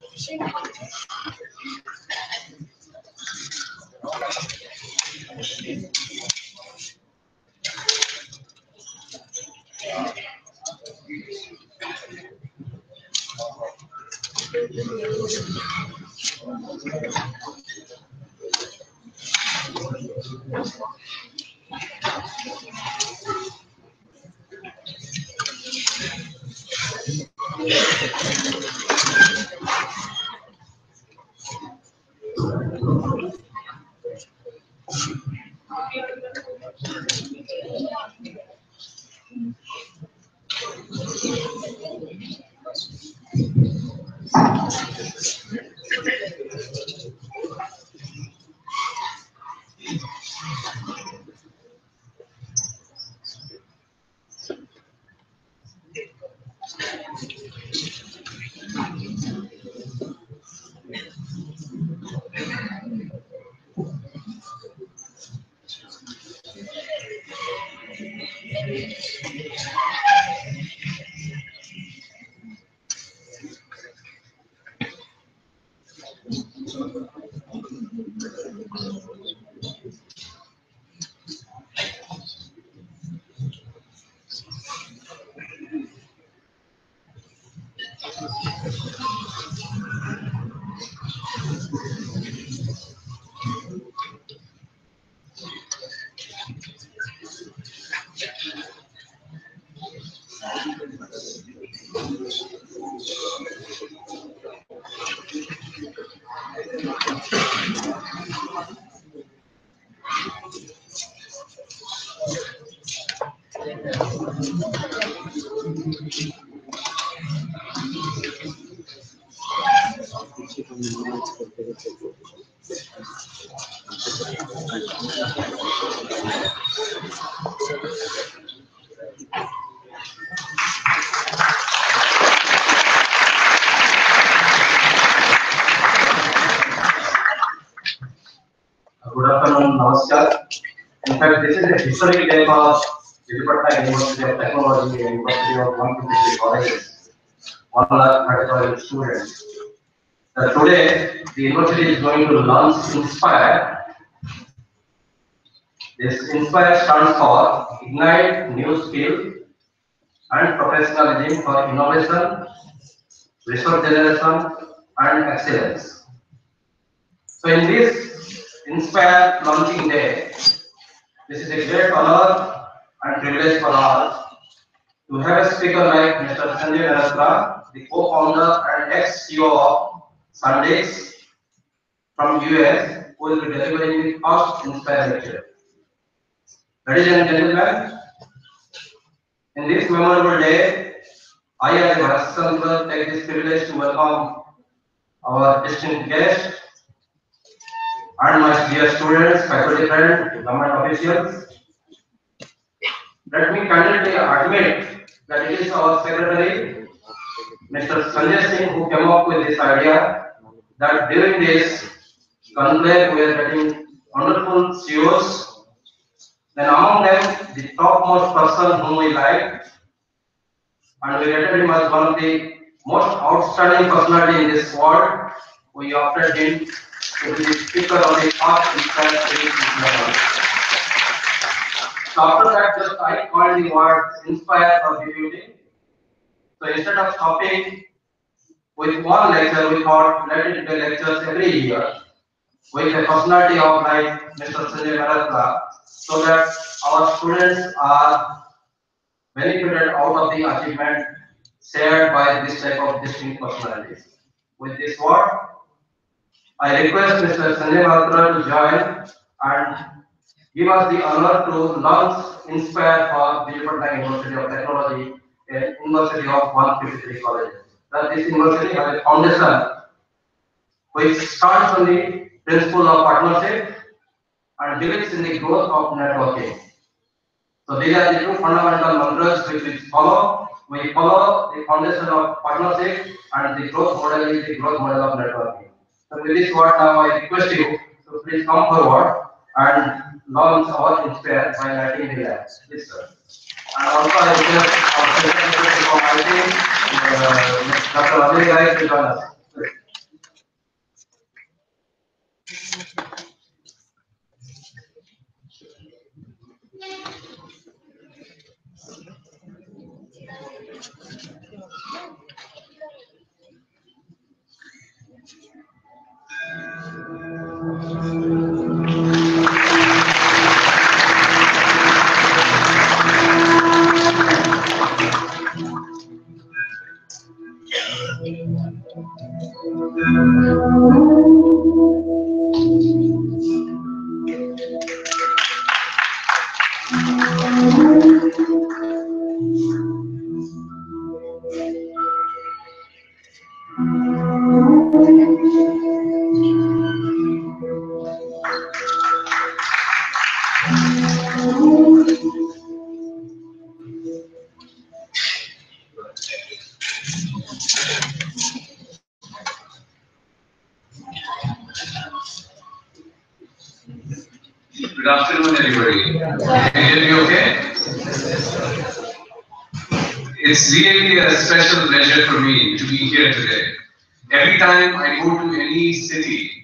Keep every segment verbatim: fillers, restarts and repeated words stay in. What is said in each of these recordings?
Good afternoon, Namaskar. In fact, this is a historic day for the Patnaik University of Technology and University of one hundred fifty-three colleges, one lakh thirty-five students. Uh, today, the university is going to launch Inspire. This Inspire stands for Ignite New Skill and Professionalism for Innovation, Resource Generation, and Excellence. So, in this Inspire launching day, this is a great honor and privilege for all to have a speaker like Mister Sanjay Mehrotra, the co-founder and ex-C E O of SanDisk from U S, who will be delivering the first Inspire lecture. Ladies and gentlemen, in this memorable day, I as a Vice Chancellor take this privilege to welcome our distinguished guests and my dear students, faculty friends, government officials. Let me candidly admit that it is our secretary, Mister Sanjay Singh, who came up with this idea that during this conclave we are getting wonderful C E Os. Then among them, the topmost person whom we like, and we rated him as one of the most outstanding personality in this world. We opted him to be the speaker of the first Inspire series. So after that, just I called the word Inspire for deputy. So instead of stopping with one lecture, we thought let it be lectures every year with a personality of like Mister Sanjay Mehrotra, so that our students are benefited out of the achievement shared by this type of distinct personalities. With this word, I request Mister Sanjay Mehrotra to join and give us the honor to launch Inspire for Biju University of Technology, a university of one hundred fifty-three colleges. That this university has a foundation which starts on the principle of partnership and believes in the growth of networking. So these are the two fundamental mantras which we follow. We follow the foundation of partnership, and the growth model is the growth model of networking. So with this word now I request you to please come forward and launch our Inspire by lighting the labs. Please, sir. And also I request our secretary from I T, uh, Doctor Abhay Rai to join us. Good afternoon, everybody. Can you hear me okay? It's really a special pleasure for me to be here today. Every time I go to any city,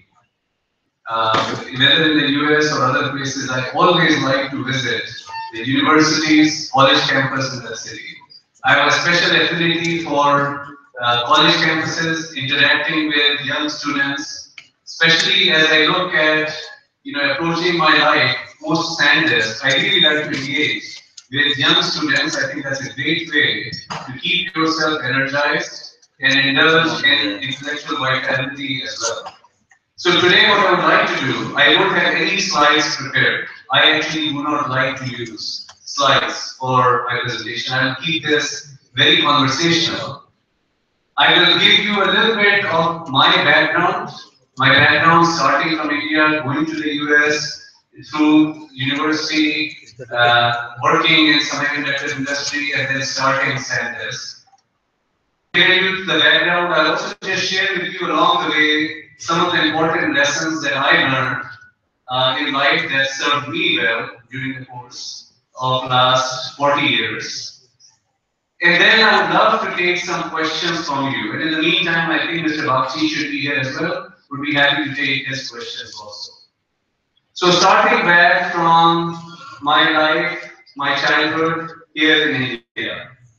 uh, whether in the U S or other places, I always like to visit the universities, college campus in that city. I have a special affinity for uh, college campuses, interacting with young students, especially as I look at, you know, approaching my life post SanDisk. I really like to engage with young students. I think that's a great way to keep yourself energized and indulge in intellectual vitality as well. So today what I would like to do, I don't have any slides prepared. I actually do not like to use slides for my presentation. I will keep this very conversational. I will give you a little bit of my background. My background starting from India, going to the U S, through university, uh, working in semiconductor industry, and then starting SanDisk. Tell you the background, I'll also just share with you along the way some of the important lessons that I learned uh, in life that served me well during the course of last forty years. And then I would love to take some questions from you. And in the meantime, I think Mister Bagchi should be here as well. Would be happy to take his questions also. So starting back from my life, my childhood here in India.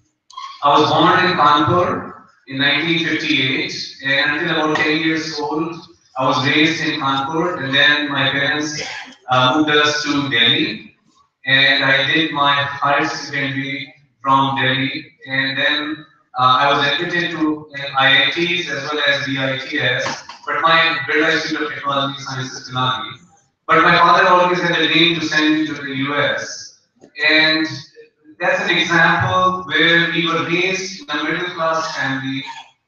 I was born in Kanpur in nineteen fifty-eight, and until about ten years old, I was raised in Kanpur, and then my parents uh, moved us to Delhi, and I did my higher secondary from Delhi, and then uh, I was admitted to uh, I I Ts as well as B I T S, but my Birla Institute of Technology Sciences, Pilani. But my father always had a dream to send me to the U S, and that's an example where we were raised in a middle class family.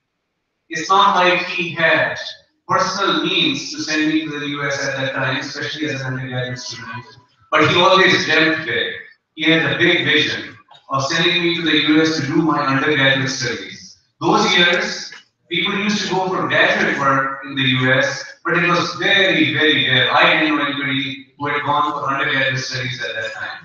It's not like he had personal means to send me to the U S at that time, especially as an undergraduate student. But he always dreamt big. He had a big vision of sending me to the U S to do my undergraduate studies. Those years, people used to go for graduate work in the U S, but it was very, very rare. I didn't know anybody who had gone for undergraduate studies at that time.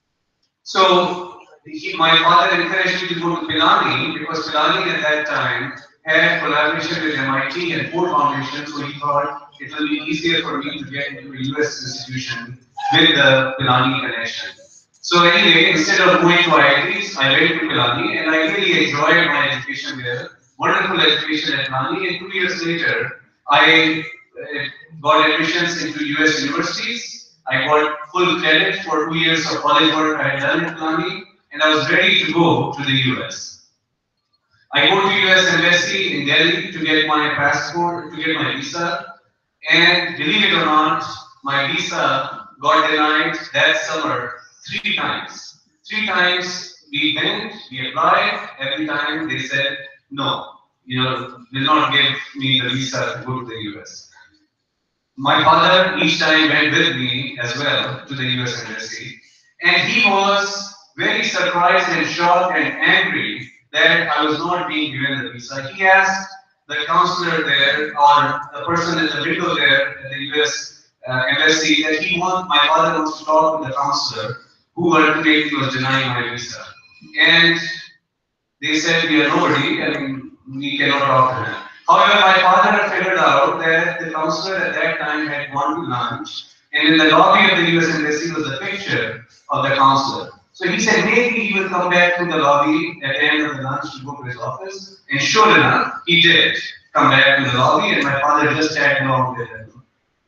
So he, my father encouraged me to go to Pilani because Pilani at that time had collaboration with M I T and Ford Foundation, so he thought it will be easier for me to get into a U S institution with the Pilani connection. So anyway, instead of going to I I Ts, I went to Pilani and I really enjoyed my education there. Wonderful education at Pilani, and two years later, I uh, got admissions into U S universities. I got full credit for two years of college work I had done at Pilani, and I was ready to go to the U S. I go to U S Embassy in Delhi to get my passport, to get my visa, and believe it or not, my visa got denied that summer three times. Three times we went, we applied, every time they said no, you know, will not give me the visa to go to the U S. My father each time went with me as well to the U S Embassy, and he was very surprised and shocked and angry that I was not being given the visa. He asked the counselor there, or the person at the window there at the U S uh, Embassy, that he wants, my father wants to talk with the counselor who ultimately was denying my visa. And they said, we are nobody, and we cannot talk to him. However, my father figured out that the counselor at that time had gone to lunch, and in the lobby of the U S Embassy was a picture of the counselor. So he said maybe he will come back to the lobby at the end of the lunch to go to his office. And sure enough, he did come back to the lobby, and my father just tagged along with him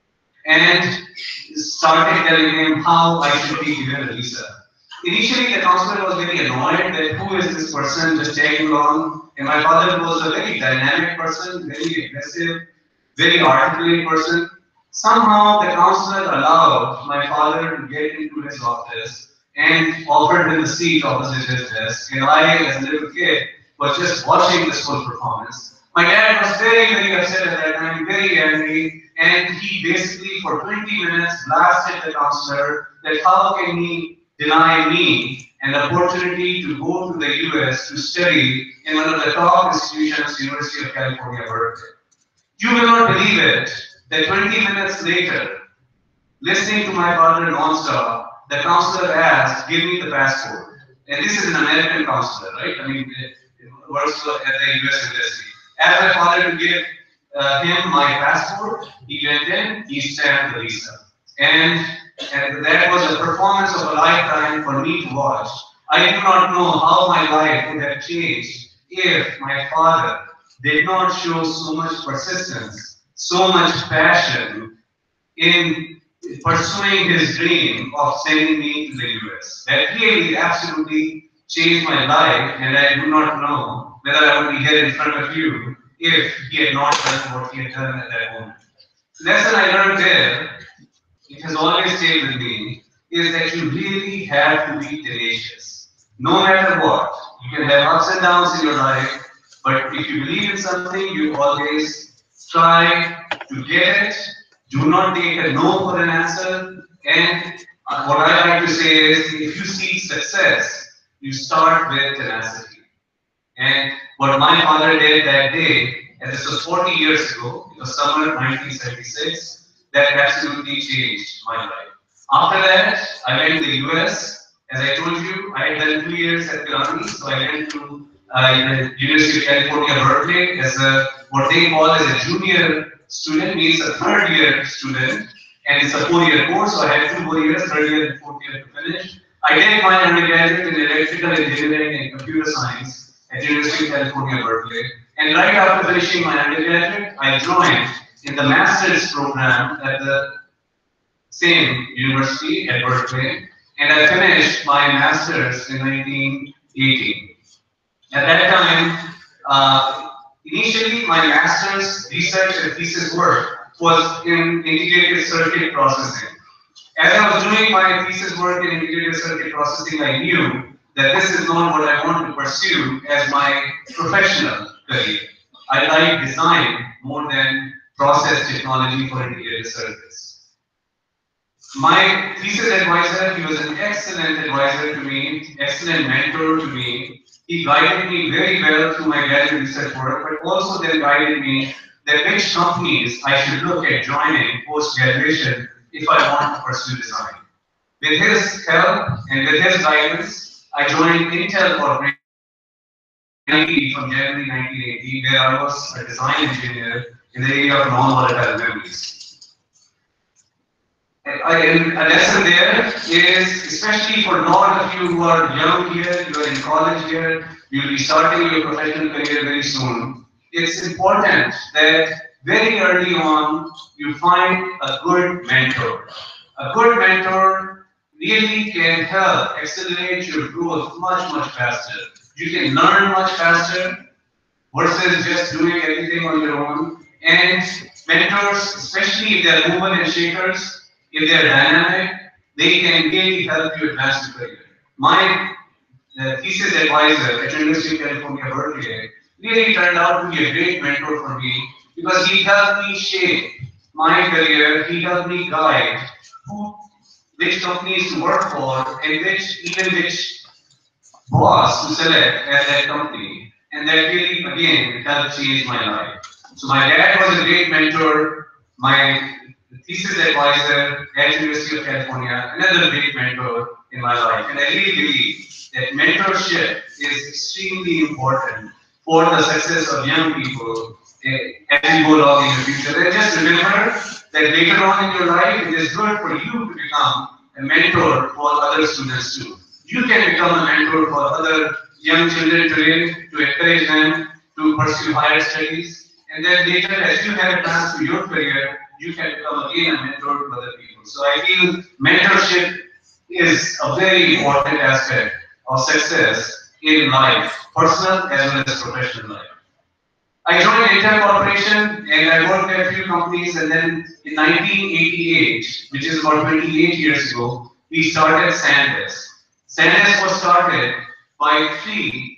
and started telling him how I should be given a visa. Initially, the counselor was very annoyed that who is this person just tagging along. And my father was a very dynamic person, very aggressive, very articulate person. Somehow, the counselor allowed my father to get into his office and offered him a seat opposite his desk. And I, as a little kid, was just watching this whole performance. My dad was very, very upset at that time, very angry, and he basically, for twenty minutes, blasted the counselor that how can he deny me an opportunity to go to the U S to study in one of the top institutions, University of California, Berkeley. You will not believe it that twenty minutes later, listening to my father nonstop, the counselor asked, give me the passport. And this is an American counselor, right? I mean, it works at the U S Embassy. Asked my father to give uh, him my passport. He went in, he stamped the visa. And, and that was a performance of a lifetime for me to watch. I do not know how my life would have changed if my father did not show so much persistence, so much passion in pursuing his dream of sending me to the U S. That really absolutely changed my life, and I do not know whether I would be here in front of you if he had not done what he had done at that moment. The lesson I learned there, it has always stayed with me, is that you really have to be tenacious. No matter what, you can have ups and downs in your life, but if you believe in something, you always try to get it. Do not take a no for an answer. And uh, what I like to say is, if you seek success, you start with tenacity. And what my father did that day, and this was forty years ago, it was summer nineteen seventy-six, that absolutely changed my life. After that, I went to the U S. As I told you, I had done two years at Pilani, so I went to uh, the University of California, Berkeley, as a what they call as a junior student, means a third year student, and it's a four-year course, so I had two more years, third year and fourth year to finish. I did my undergraduate in electrical engineering and computer science at the University of California, Berkeley. And right after finishing my undergraduate, I joined in the master's program at the same university at Berkeley, and I finished my master's in nineteen eighty. At that time, uh, initially my master's research and thesis work was in integrated circuit processing. As I was doing my thesis work in integrated circuit processing, I knew that this is not what I want to pursue as my professional career. I like design more than process technology for integrated circuits. My thesis advisor, he was an excellent advisor to me, excellent mentor to me. He guided me very well through my graduate research work, but also then guided me that which companies I should look at joining post-graduation if I want to pursue design. With his help and with his guidance, I joined Intel Corporation from January nineteen eighty, where I was a design engineer in the area of non-volatile memories. I, a lesson there is, especially for lot of you who are young here, you are in college here, you will be starting your professional career very soon. It's important that very early on you find a good mentor. A good mentor really can help accelerate your growth much, much faster. You can learn much faster versus just doing everything on your own. And mentors, especially if they are movers and shakers, if they are dynamic, they can really help you advance your career. My uh, thesis advisor at University of California, Berkeley, really turned out to be a great mentor for me because he helped me shape my career. He helped me guide who, which companies to work for, and which even which boss to select at that company. And that really, again, helped change my life. So my dad was a great mentor. My thesis advisor at University of California, another great mentor in my life. And I really believe that mentorship is extremely important for the success of young people uh, as you go along in the future. And just remember that later on in your life, it is good for you to become a mentor for other students too. You can become a mentor for other young children today to encourage them to pursue higher studies. And then later, as you have advanced to your career, you can become again a mentor to other people. So I feel mentorship is a very important aspect of success in life, personal as well as professional life. I joined Intel Corporation and I worked at a few companies, and then in nineteen eighty-eight, which is about twenty-eight years ago, we started SanDisk. SanDisk was started by three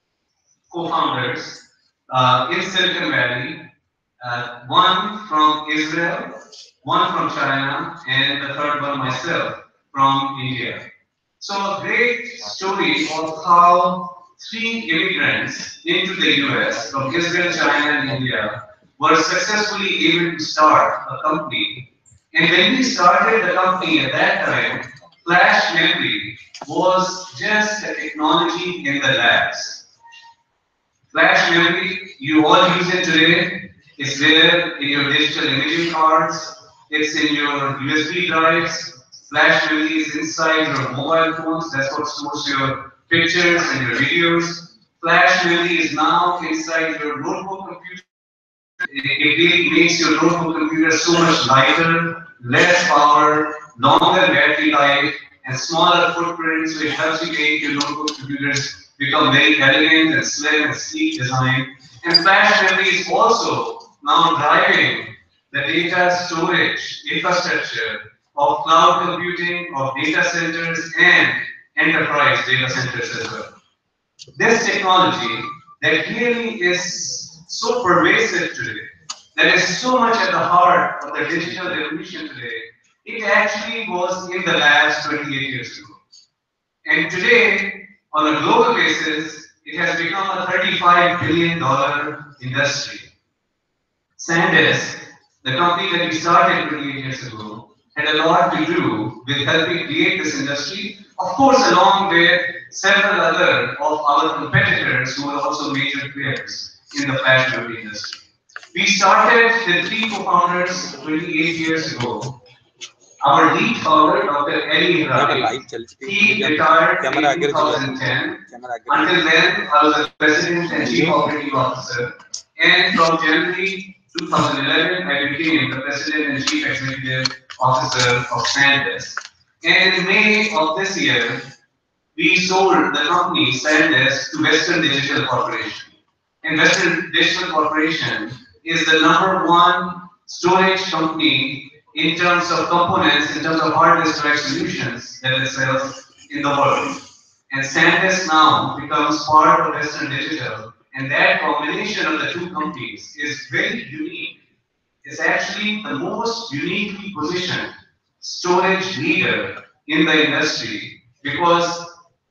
co-founders uh, in Silicon Valley, uh, one from Israel, one from China, and the third one myself from India. So a great story of how three immigrants into the U S from Israel, China, and India were successfully able to start a company. And when we started the company at that time, flash memory was just a technology in the labs. Flash memory, you all use it today. It's there in your digital imaging cards. It's in your U S B drives. Flash memory is inside your mobile phones. That's what stores your pictures and your videos. Flash memory is now inside your notebook computer. It really makes your notebook computer so much lighter, less power, longer battery life, and smaller footprint. So it helps you make your notebook computers become very elegant and slim and sleek design. And flash memory is also now driving the data storage infrastructure of cloud computing, of data centers, and enterprise data centers as well. This technology that really is so pervasive today, that is so much at the heart of the digital revolution today, it actually was in the labs twenty-eight years ago. And today, on a global basis, it has become a thirty-five billion dollar industry. SanDisk, the company that we started twenty-eight years ago, had a lot to do with helping create this industry, of course, along with several other of our competitors who are also major players in the flash memory industry. We started the three co-founders twenty-eight years ago. Our lead founder, Doctor Ali Ibrahim, he retired in two thousand ten. Until then, I was the president and chief operating officer. And from January two thousand eleven, I became the president and chief executive officer of SanDisk. And in May of this year, we sold the company SanDisk to Western Digital Corporation. And Western Digital Corporation is the number one storage company in terms of components, in terms of hard disk drive solutions that it sells in the world. And SanDisk now becomes part of Western Digital, and that combination of the two companies is very unique. It's actually the most uniquely positioned storage leader in the industry, because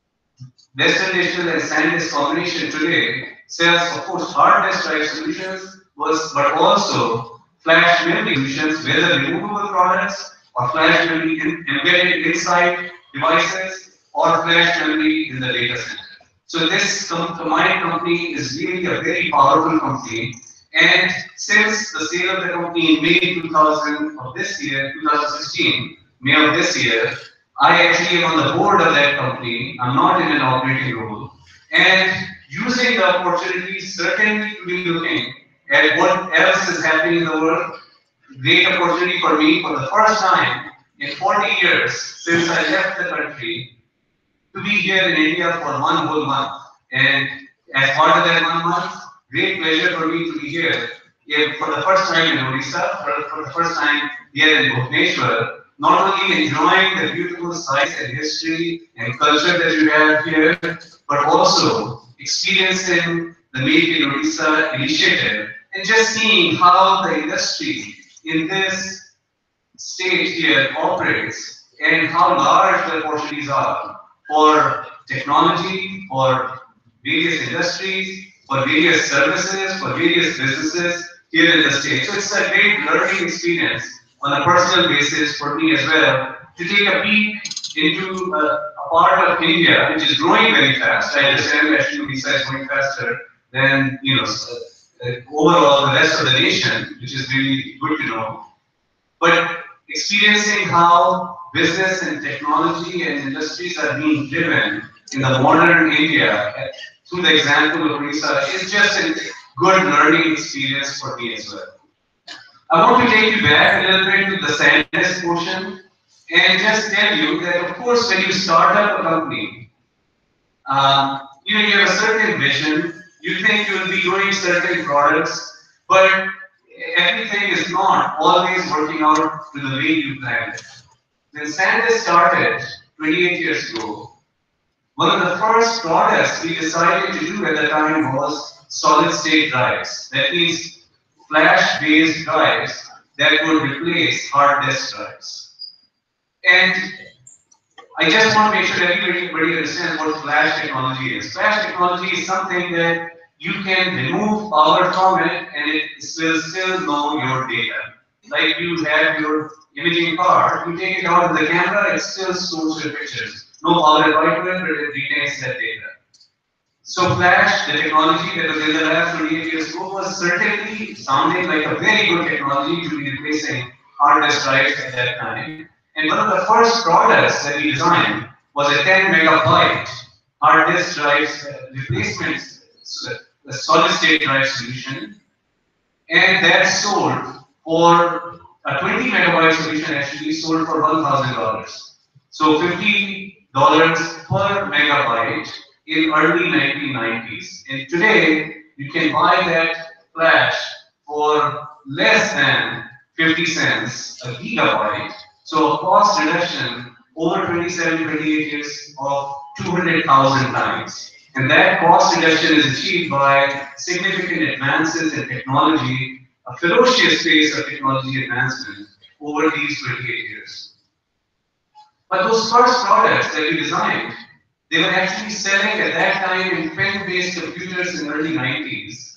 Western Digital and SanDisk combination today sells, of course, hard disk drive solutions, but also flash memory solutions, whether removable products or flash memory in, embedded inside devices or flash memory in the data center. So this com combined company is really a very powerful company. And since the sale of the company in May two thousand of this year, two thousand sixteen, May of this year, I actually am on the board of that company. I'm not in an operating role. And using the opportunities, certainly to be looking at what else is happening in the world, great opportunity for me for the first time in forty years since I left the country to be here in India for one whole month. And as part of that one month, great pleasure for me to be here, here for the first time in Odisha, for, for the first time here in Bhubaneswar, not only enjoying the beautiful sights and history and culture that you have here, but also experiencing the Make in Odisha initiative and just seeing how the industry in this state here operates and how large the opportunities are for technology, for various industries, for various services, for various businesses here in the state. So it's a great learning experience on a personal basis for me as well to take a peek into a, a part of India which is growing very fast. I understand that Odisha is growing faster than, you know, uh, overall the rest of the nation, which is really good to know. But experiencing how business and technology and industries are being driven in the modern India uh, through the example of Odisha is just a good learning experience for me as well. I want to take you back a little bit to the SanDisk portion and just tell you that, of course, when you start up a company, um, you know, you have a certain vision, you think you will be doing certain products, but everything is not always working out to the way you planned it. When SanDisk started twenty-eight years ago, one of the first products we decided to do at the time was solid state drives. That means flash based drives that would replace hard disk drives. And I just want to make sure everybody, everybody understands what flash technology is. Flash technology is something that you can remove power from it and it will still know your data. Like you have your imaging card, you take it out of the camera, it still stores your pictures. No power applied to it, but it retains that data. So flash, the technology that was in the lab twenty-eight years ago, was certainly sounding like a very good technology to be replacing hard disk drives at that time. And one of the first products that we designed was a ten megabyte hard disk drives uh, replacement uh, solid state drive solution, and that sold for a twenty megabyte solution actually sold for one thousand dollars. So fifty dollars per megabyte in early nineteen nineties. And today you can buy that flash for less than fifty cents a gigabyte. So a cost reduction over twenty-seven, twenty-eight years of two hundred thousand times. And that cost reduction is achieved by significant advances in technology, a ferocious pace of technology advancement over these twenty-eight years. But those first products that we designed, they were actually selling at that time in pen-based computers in the early nineties.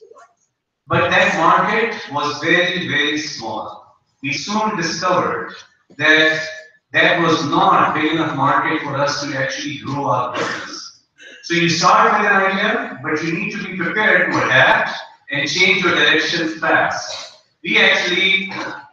But that market was very, very small. We soon discovered that that was not a big enough market for us to actually grow our business. So you start with an idea, but you need to be prepared to adapt and change your direction fast. We actually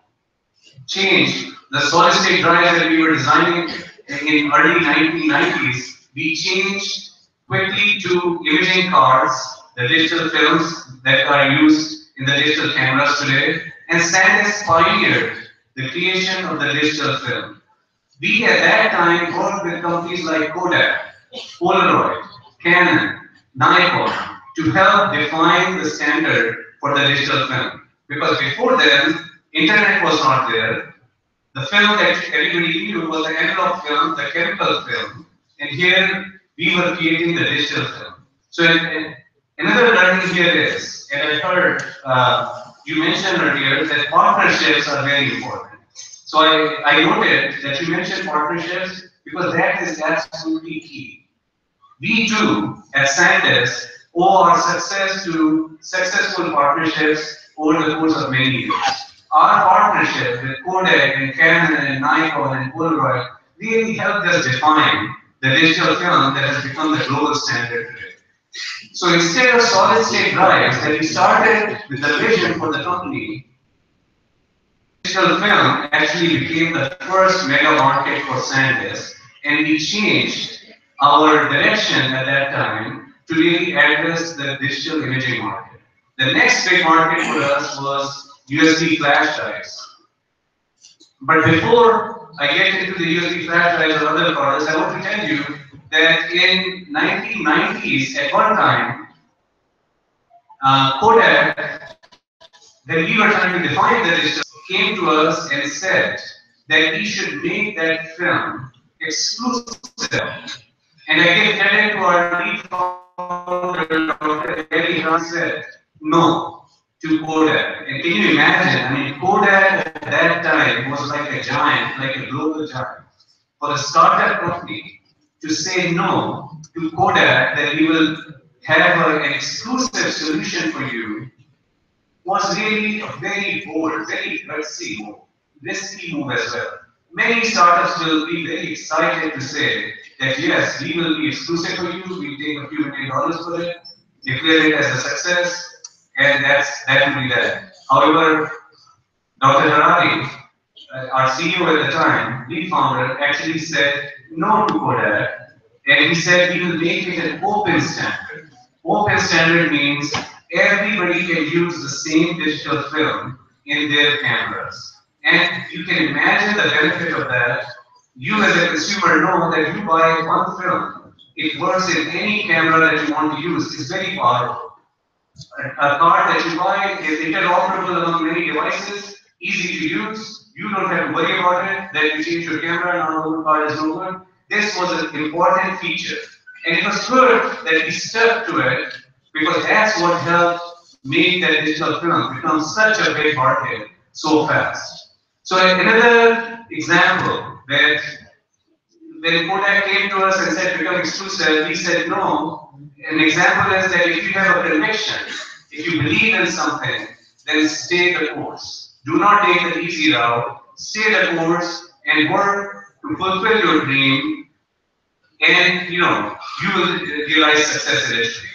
changed the solid state drives that we were designing in early nineteen nineties. We changed quickly to imaging cards, the digital films that are used in the digital cameras today, and SanDisk pioneered the creation of the digital film. We at that time worked with companies like Kodak, Polaroid, Canon, Nikon to help define the standard for the digital film. Because before then, internet was not there. The film that everybody knew was the analog film, the chemical film, and here we were creating the digital film. So and another learning here is, and I heard uh, you mentioned earlier that partnerships are very important. So I, I noted that you mentioned partnerships because that is absolutely key. We too, at SanDisk, owe our success to successful partnerships over the course of many years. Our partnership with Kodak and Canon and Nikon and Polaroid really helped us define the digital film that has become the global standard today. So instead of solid state drives that we started with the vision for the company, digital film actually became the first mega market for SanDisk, and we changed our direction at that time to really address the digital imaging market. The next big market for us was U S B flash drives. But before I get into the U S B flash drives or other products, I want to tell you that in nineteen nineties, at one time, uh, Kodak, when we were trying to define the digital, came to us and said that we should make that film exclusive. And I give credit to our lead founder, Doctor Gary Hahn, said no to Kodak. And can you imagine? I mean, Kodak at that time was like a giant, like a global giant. For a startup company to say no to Kodak, that we will have a, an exclusive solution for you, was really a very bold, very gutsy move, risky move as well. Many startups will be very excited to say that yes, we will be exclusive for you, we'll take a few million dollars for it, declare it as a success, and that's that would be that. However, Doctor Harari, uh, our C E O at the time, lead founder, actually said no to Kodak, and he said we will make it an open standard. Open standard means everybody can use the same digital film in their cameras. And you can imagine the benefit of that. You as a consumer know that you buy one film, it works in any camera that you want to use. It's very powerful. A, a card that you buy is interoperable among many devices, easy to use. You don't have to worry about it, that you change your camera, now the old card is no good. This was an important feature. And it was good that we stuck to it because that's what helped make that digital film become such a big market so fast. So another example that when Kodak came to us and said become exclusive, we said no. An example is that if you have a conviction, if you believe in something, then stay the course. Do not take the easy route. Stay the course and work to fulfill your dream, and you know you will realize success eventually.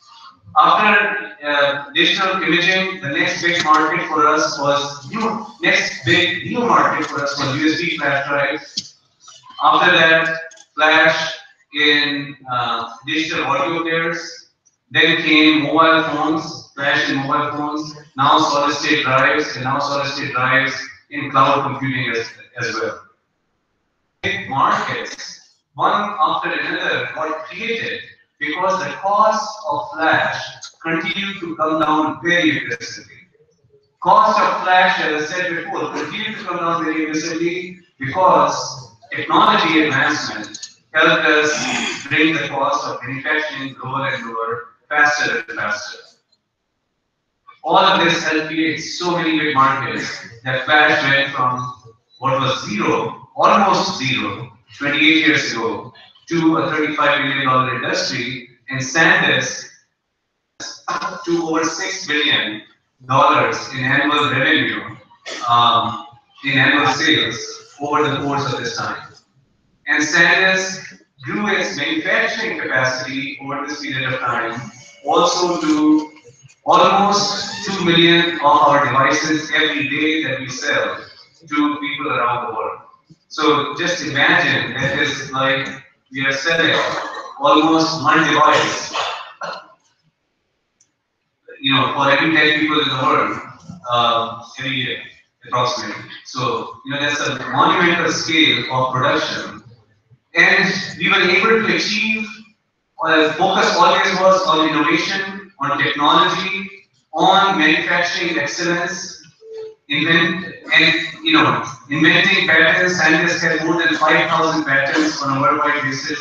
After uh, digital imaging, the next big market for us was new. Next big new market for us was U S B flash drives. After that, flash in uh, digital audio players. Then came mobile phones, flash in mobile phones. Now solid state drives, and now solid state drives in cloud computing as, as well. Big markets, one after another, got created because the cost of flash continued to come down very aggressively. Cost of flash, as I said before, continued to come down very aggressively because technology advancement helped us bring the cost of manufacturing lower and lower, faster and faster. All of this helped create so many big markets that flash went from what was zero, almost zero, twenty-eight years ago, to a thirty-five billion dollar industry, and SanDisk to over six billion dollars in annual revenue, um, in annual sales over the course of this time. And SanDisk grew its manufacturing capacity over this period of time also to almost two million of our devices every day that we sell to people around the world. So just imagine that is like we are selling almost one device, you know, for every ten people in the world uh, every year, approximately. So, you know, that's a monumental scale of production. And we were able to achieve, uh, focus always was on innovation, on technology, on manufacturing excellence, invent, and, you know, inventing patents. SanDisk has more than five thousand patents on a worldwide basis.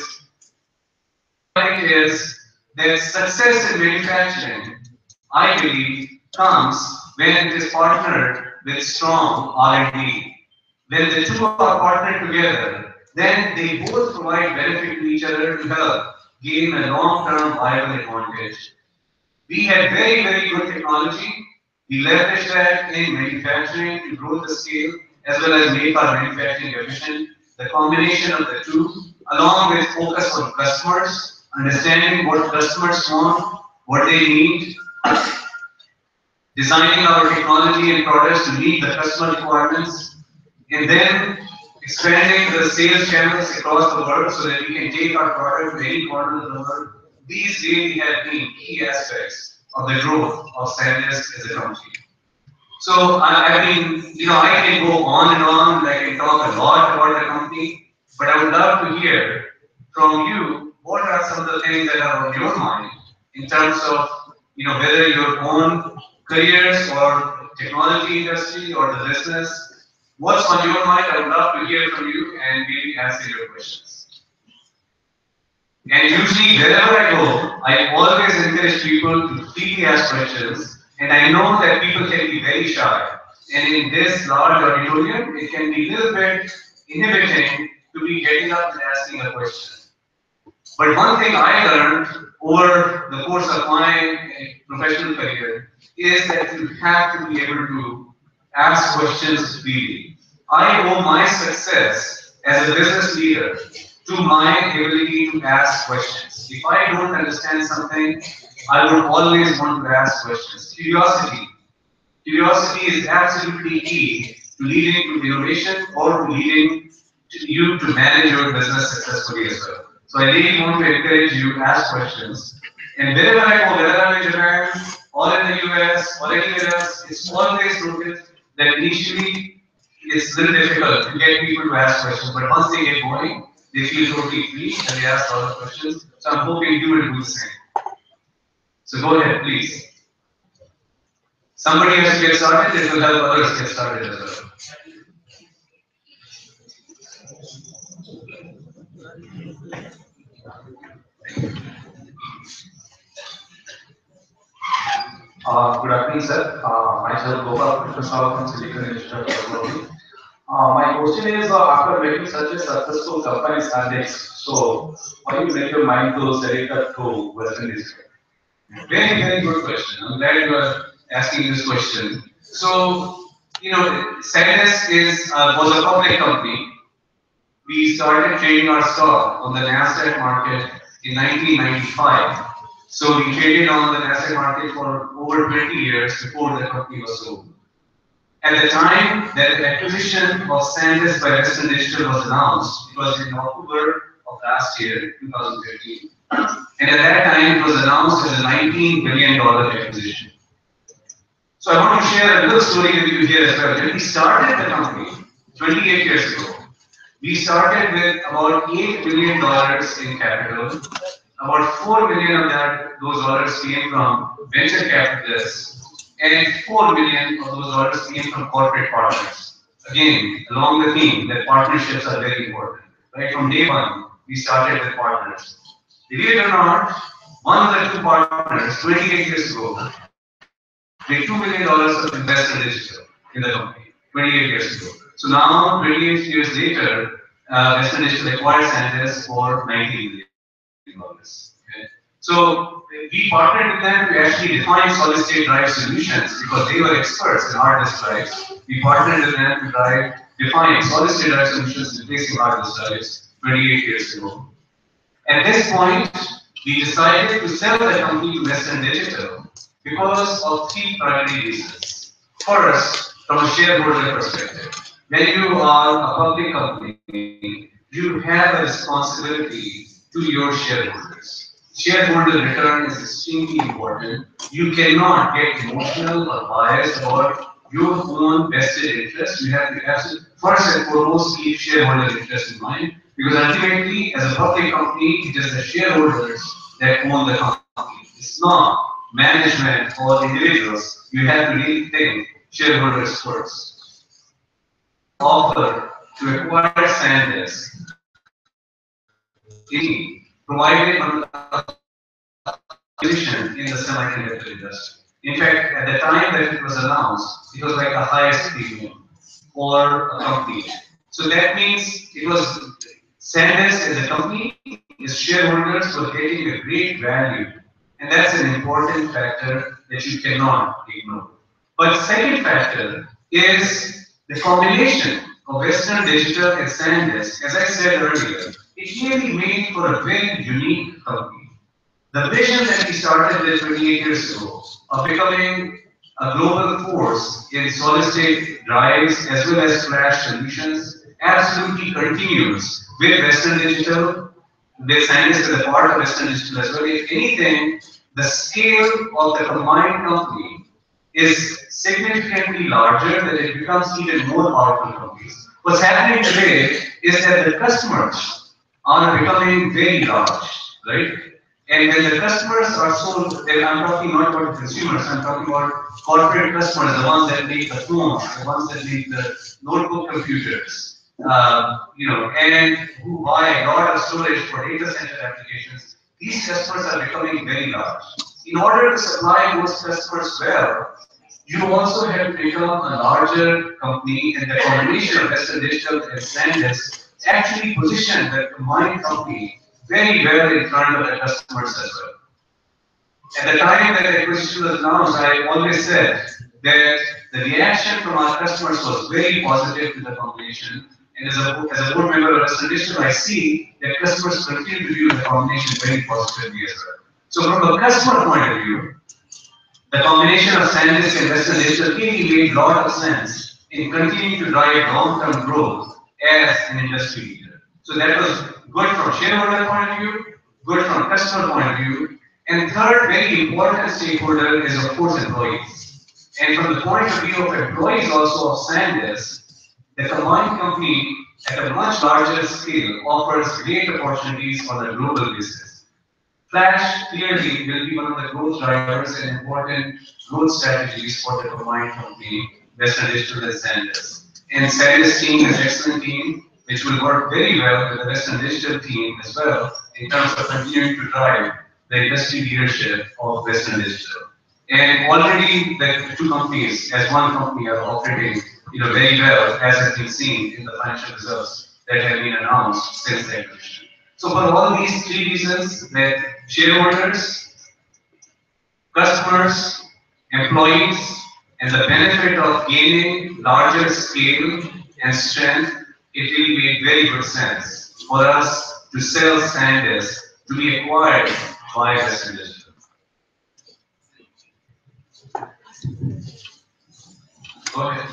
The point is that success in manufacturing, I believe, comes when it is partnered with strong R and D. When the two are partnered together, then they both provide benefit to each other to help gain a long-term viable advantage. We had very, very good technology. We leveraged that in manufacturing to grow the scale as well as make our manufacturing efficient. The combination of the two, along with focus on customers, understanding what customers want, what they need, designing our technology and products to meet the customer requirements, and then expanding the sales channels across the world so that we can take our product to any corner of the world. These really have been key aspects of the growth of SanDisk as a company. So I, I mean, you know, I can go on and on, I can talk a lot about the company, but I would love to hear from you what are some of the things that are on your mind in terms of, you know, whether your own careers or technology industry or the business. What's on your mind? I would love to hear from you and maybe answer your questions. And usually, wherever I go, I always encourage people to freely ask questions. And I know that people can be very shy. And in this large auditorium, it can be a little bit inhibiting to be getting up and asking a question. But one thing I learned over the course of my professional career is that you have to be able to ask questions freely. I owe my success as a business leader to my ability to ask questions. If I don't understand something, I would always want to ask questions. Curiosity. Curiosity is absolutely key to leading to innovation or to leading to you to manage your business successfully as well. So I really want to encourage you to ask questions. And wherever I go, whether I'm in Japan or in the U S or anywhere else, it's always noticed that initially it's a little difficult to get people to ask questions, but once they get going, they feel totally free and they ask a lot of questions. So I'm hoping you will do the same. So go ahead, please. Somebody has to get started, it will help others get started as well. Uh, good afternoon, sir. Uh, myself, Gopal Krishna from Silicon Institute of Technology. Uh, my question is, uh, after making such a successful company, SanDisk, so why you make your mind to sell it up to Western District? Very, very good question. I'm glad you are asking this question. So, you know, SanDisk is uh, was a public company. We started trading our stock on the Nasdaq market in nineteen ninety-five. So we traded on the Nasdaq market for over twenty years before the company was sold. At the time that the acquisition of SanDisk by Western Digital was announced, it was in October of last year, twenty fifteen. And at that time, it was announced as a nineteen billion dollar acquisition. So I want to share a little story with you here as well. When we started the company twenty-eight years ago, we started with about eight billion dollars in capital. About four million of that, those dollars came from venture capitalists, and four million of those dollars came from corporate partners. Again, along the theme that partnerships are very important. Right from day one, we started with partners. Believe it or not, one of the two partners, twenty-eight years ago, made two million dollars of investor digital in the company, twenty-eight years ago. So now, twenty-eight years later, uh, Western Digital acquired SanDisk for nineteen billion dollars. Okay. So we partnered with them to actually define solid state drive solutions because they were experts in hard disk drives. We partnered with them to drive, define solid state drive solutions replacing hard disk drives twenty-eight years ago. At this point, we decided to sell the company to Western Digital because of three primary reasons. First, from a shareholder perspective, when you are a public company, you have a responsibility to your shareholders. Shareholder return is extremely important. You cannot get emotional or biased about your own vested interest. You have to absolutely, first and foremost, keep shareholder interest in mind. Because ultimately, as a public company, it is the shareholders that own the company. It's not management or individuals. You have to really think shareholders first. Offer to acquire SanDisk in provided on position in the semiconductor industry. In fact, at the time that it was announced, it was like the highest premium for a company. So that means it was SanDisk as a company, its shareholders were getting a great value, and that's an important factor that you cannot ignore. But second factor is the combination of Western Digital and SanDisk. As I said earlier, it really made for a very unique company. The vision that we started with twenty-eight years ago of becoming a global force in solid state drives as well as flash solutions absolutely continues with Western Digital, with SanDisk as a part of Western Digital as well. If anything, the scale of the combined company is significantly larger, that it becomes even more powerful companies. What's happening today is that the customers are becoming very large, right? And when the customers are sold, then I'm talking not about the consumers, I'm talking about corporate customers, the ones that make the phones, the ones that make the notebook computers, uh, you know, and who buy a lot of storage for data center applications. These customers are becoming very large. In order to supply those customers well, you also have to become a larger company, and the combination of Western Digital and SanDisk actually position the combined company very well in front of the customers as well. At the time that the acquisition was announced, I always said that the reaction from our customers was very positive to the combination. And as a, as a board member of Western Digital, I see that customers continue to view the combination very positively as well. So from a customer point of view, the combination of SanDisk and Western Digital really made a lot of sense in continuing to drive long-term growth as an industry leader. So that was good from shareholder point of view, good from customer point of view, and third very important stakeholder is of course employees. And from the point of view of employees also of SanDisk, the combined company at a much larger scale offers great opportunities on a global basis. Flash clearly will be one of the growth drivers and important growth strategies for the combined company, Western Digital and SanDisk. And SanDisk team is an excellent team, which will work very well with the Western Digital team as well in terms of continuing to drive the industry leadership of Western Digital. And already the two companies, as one company, are operating you know, very well, as has been seen in the financial results that have been announced since the acquisition. So for all these three reasons, that shareholders, customers, employees, and the benefit of gaining larger scale and strength, it really made very good sense for us to sell SanDisk to be acquired by Western Digital. Go ahead.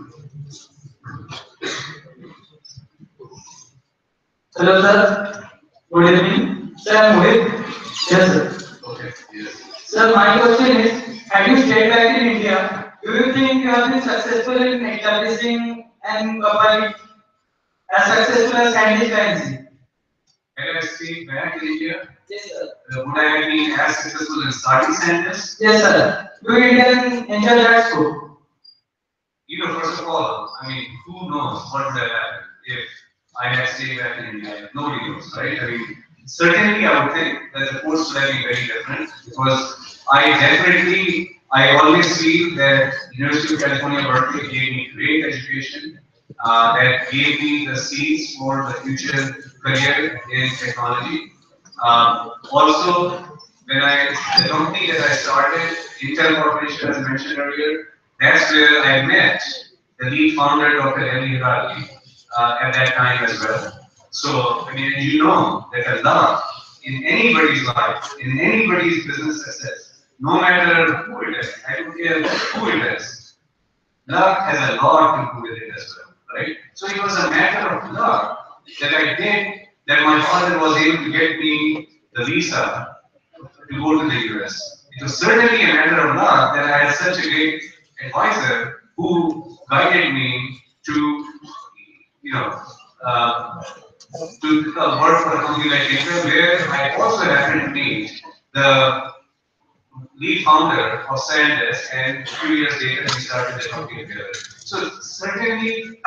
Hello, sir. Good evening. Sir, I'm Mohit. Yes, sir. Okay. Yes. Sir, my question is, have you stayed back in India? Do you think you have been successful in establishing an company as successful as SanDisk I N C? Have I stayed back in India? Yes, sir. Uh, would I have been as successful in starting SanDisk? Yes, sir. Do you Indian enjoy that scope? You know, first of all, I mean, who knows what would have happened if I had stayed back in India? Nobody knows, right? I mean, certainly I would think that the course would have been very different because I definitely, I always feel that University of California, Berkeley gave me great education, uh, that gave me the seeds for the future career in technology. Um, also, when I, the company that I started, Intel Corporation, as mentioned earlier, that's where I met the lead founder, Doctor Henry Hirali, uh, at that time as well. So, I mean, you know that a lot in anybody's life, in anybody's business success, no matter who it is, I don't care who it is, luck has a lot to do with it as well, right? So it was a matter of luck that I did, that my father was able to get me the visa to go to the U S. It was certainly a matter of luck that I had such a great advisor who guided me to, you know, uh, to uh, work for a company like Intel, where I also happened to meet the lead founder of SanDisk, and a few years later we started the company together. So certainly,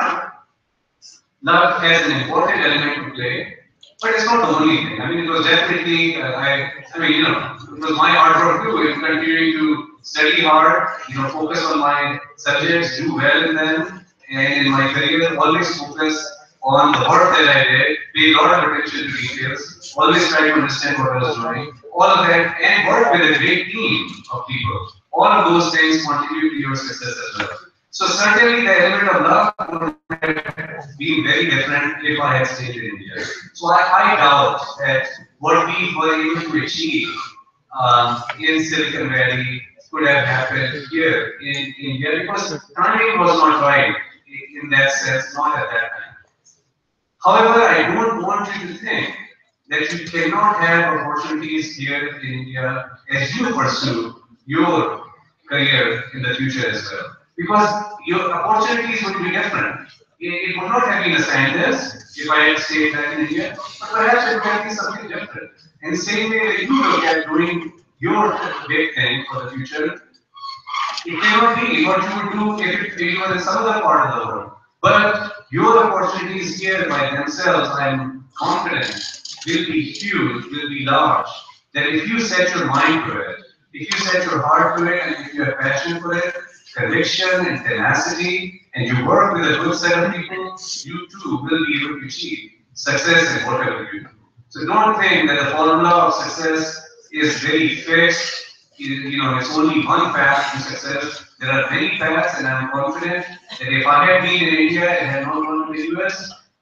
luck has an important element to play, but it's not the only thing. I mean, it was definitely, uh, I, I mean, you know, it was my hard work too, in continuing to study hard, you know, focus on my subjects, do well in them, and in my career, always focus on the work that I did, pay a lot of attention to details, always try to understand what I was doing, all of that, and work with a great team of people. All of those things contribute to your success as well. So certainly the element of luck would have been very different if I had stayed in India. So I, I doubt that what we were able to achieve um, in Silicon Valley could have happened here in India, because timing was not right in that sense, not at that time. However, I don't want you to think that you cannot have opportunities here in India as you pursue your career in the future as well. Because your opportunities would be different. It, it would not have been a SanDisk if I had stayed back in India, but perhaps it would have been something different. In the same way that you look at doing your big thing for the future, it may not be what you would do if you were in some other part of the world. But your opportunities here by themselves, I'm confident, will be huge, will be large. That if you set your mind to it, if you set your heart to it, and if you have passion for it, conviction and tenacity, and you work with a good set of people, you too will be able to achieve success in whatever you do. So don't think that the formula of success is very fixed. You know, it's only one path to success. There are many paths, and I'm confident that if I had been in India and had not gone to the U S,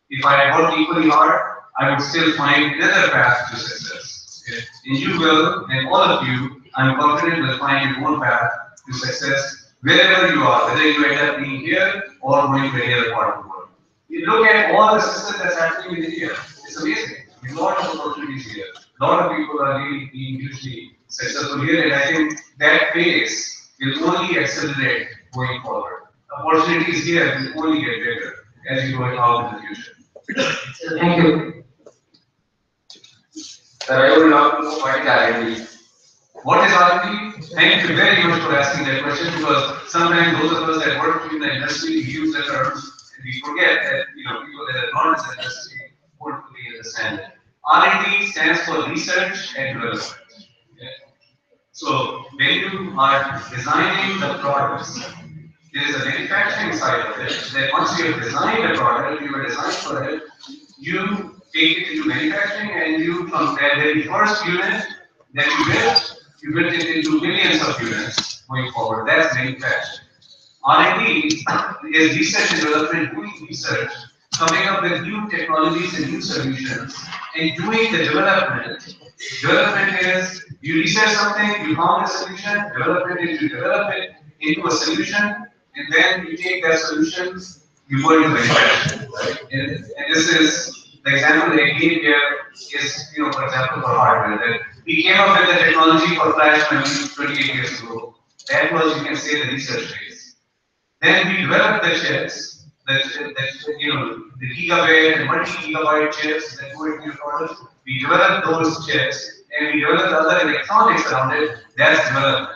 If I had worked equally hard, I would still find another path to success. Okay? And you will, and all of you, I'm confident will find your own path to success wherever you are, whether you end up being here or going to any other part of the world. You look at all the success that's happening in India, it's amazing. A lot of opportunities here. A lot of people are really being hugely successful here, and I think that pace will only accelerate going forward. Opportunities here will only get bigger as you go out in the future. Thank you. Sir, I would love to know what is R and D. What is R and D? Thank you very much for asking that question, because sometimes those of us that work in the industry use the terms and we forget that, you know, people that are not in the industry won't fully understand it. R and D stands for research and development. Okay? So when you are designing the products, there is a manufacturing side of it. That once you have designed a product, you have designed for it, you take it into manufacturing, and you, from that very first unit that you build, you build it into millions of units going forward. That's manufacturing. R and D is research and development, doing research, coming up with new technologies and new solutions, and doing the development. Development is you research something, you found a solution, development is you develop it into a solution, and then you take that solution, you go into manufacturing. Right? And, and this is the example that I gave here is, you know, for example, for hardware. That we came up with the technology for flash memory twenty-eight years ago. That was, you can say, the research phase. Then we developed the chips, the, the you know, the gigabit and multi-gigabyte chips that go into your product. We developed those chips, and we developed other electronics around it. That's development.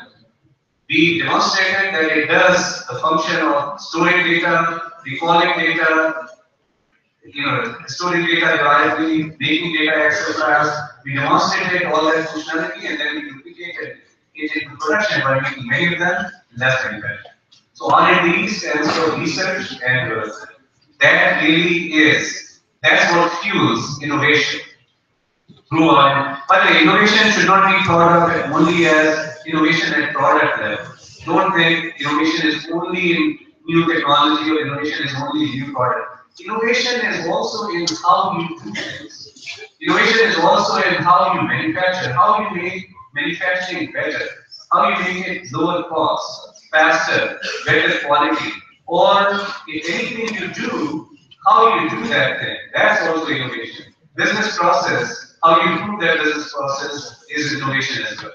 We demonstrated that it does the function of storing data, recalling data, you know, storing data reliably, making data access fast. We demonstrated all that functionality, and then we duplicated it into production by making many of them less manufacturing. So R and D stands for research and development. That really is, that's what fuels innovation. Through R. By the way, innovation should not be thought of only as innovation at product level. Don't think innovation is only in new technology or innovation is only in new product. Innovation is also in how you do things. Innovation is also in how you manufacture, how you make manufacturing better, how you make it lower cost, faster, better quality, or if anything you do, how you do that thing. That's also innovation. Business process, how you improve that business process is innovation as well.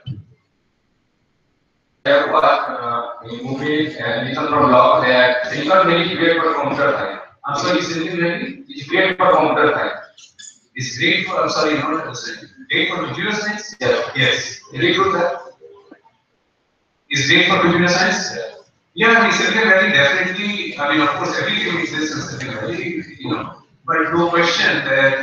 I have watched uh, in movie and listen from blog that Silicon Valley is great for computer science. I'm sorry, Silicon Valley It's great for computer science. is great for, I'm sorry, not understanding. Great for computer science? Yes. Yes. Is it true, sir? Is great for computer science? Yes. Yeah, I mean, Silicon Valley definitely, I mean, of course, everything exists in Silicon Valley, you know, but no question that,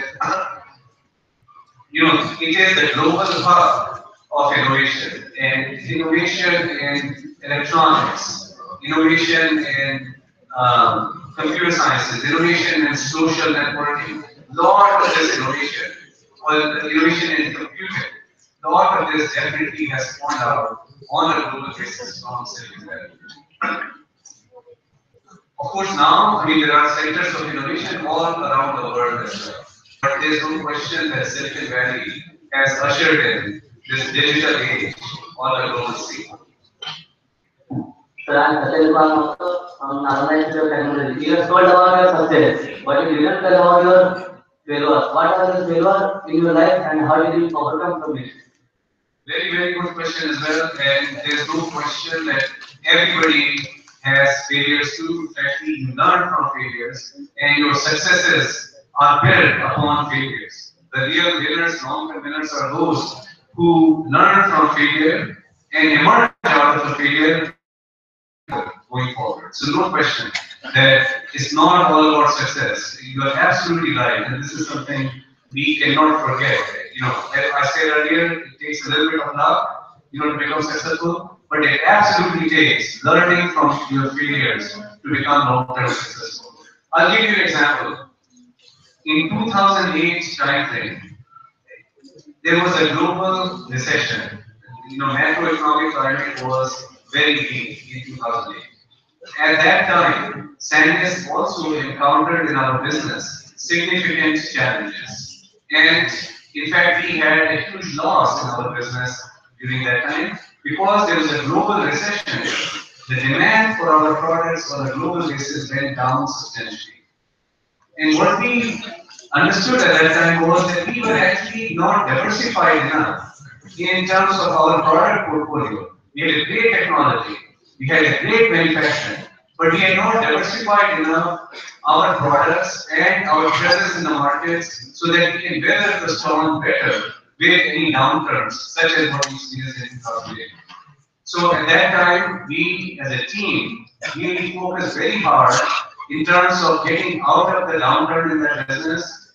you know, it is the global hub of innovation, and innovation in electronics, innovation in um, computer sciences, innovation in social networking, lot of this innovation, or innovation in computing, lot of this definitely has spawned out on a global basis from Silicon Valley. Of course, now, I mean, there are sectors of innovation all around the world as well. But there's no question that Silicon Valley has ushered in this digital age on a global scale. Sir, I'm Satya Kumar from Nalanda Institute of Technology. You have told about your success, but you didn't tell about your failures. What are the failures in your life and how did you overcome from it? Very, very good question as well. And there's no question that everybody has failures too. Actually, you learn from failures, and your successes are built upon failures. The real winners, long-term winners, are those who learn from failure and emerge out of the failure going forward. So no question that it's not all about success. You are absolutely right, and this is something we cannot forget. You know, as I said earlier, it takes a little bit of luck, you know, to become successful, but it absolutely takes learning from your failures to become long-term successful. I'll give you an example. In two thousand eight timeframe, there was a global recession. You know, macroeconomic climate was very weak in two thousand eight. At that time, SanDisk also encountered in our business significant challenges. And in fact, we had a huge loss in our business during that time because there was a global recession. The demand for our products on a global basis went down substantially. And what we understood at that time was that we were actually not diversified enough in terms of our product portfolio. We had a great technology, we had a great manufacturing, but we had not diversified enough our products and our presence in the markets so that we can weather the storm better with any downturns, such as what we experienced in two thousand eight. So at that time, we as a team really focused very hard in terms of getting out of the downturn in that business,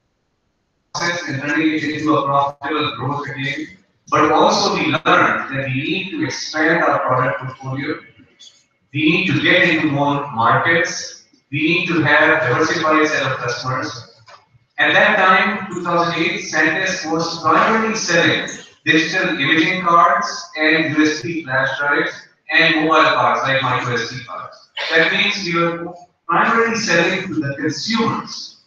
and turning it into a profitable growth again. But also we learned that we need to expand our product portfolio. We need to get into more markets. We need to have diversified set of customers. At that time, two thousand eight, SanDisk was primarily selling digital imaging cards and U S B flash drives and mobile cards like micro S D cards. That means we were primarily selling to the consumers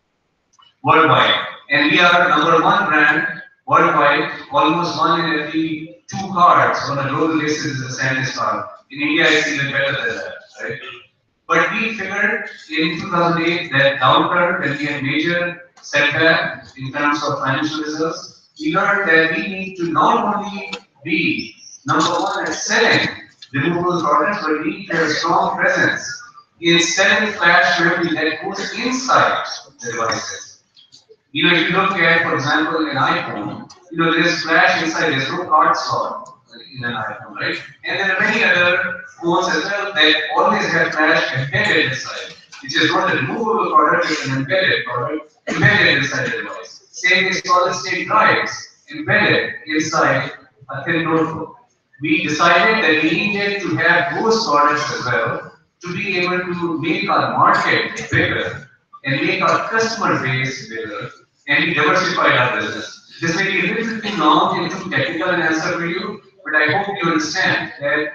worldwide. And we are number one brand worldwide. Almost one in every two cards on a global basis is a SanDisk card. In India, it's even better than that, right? But we figured in two thousand eight that downturn, when we had major setback in terms of financial results, we learned that we need to not only be number one at selling removable products, but we need to have a strong presence in selling flash memory that goes inside the devices. You know, if you look at, for example, an iPhone, you know, there is flash inside, there's no card slot in an iPhone, right? And there are many other phones as well that always have flash embedded inside, which is not a removable product, it's an embedded product, embedded inside the device. Same with solid state drives, embedded inside a thin notebook. We decided that we needed to have those products as well to be able to make our market bigger and make our customer base bigger, and we diversified our business. This may be a little too long and too technical an answer for you, but I hope you understand that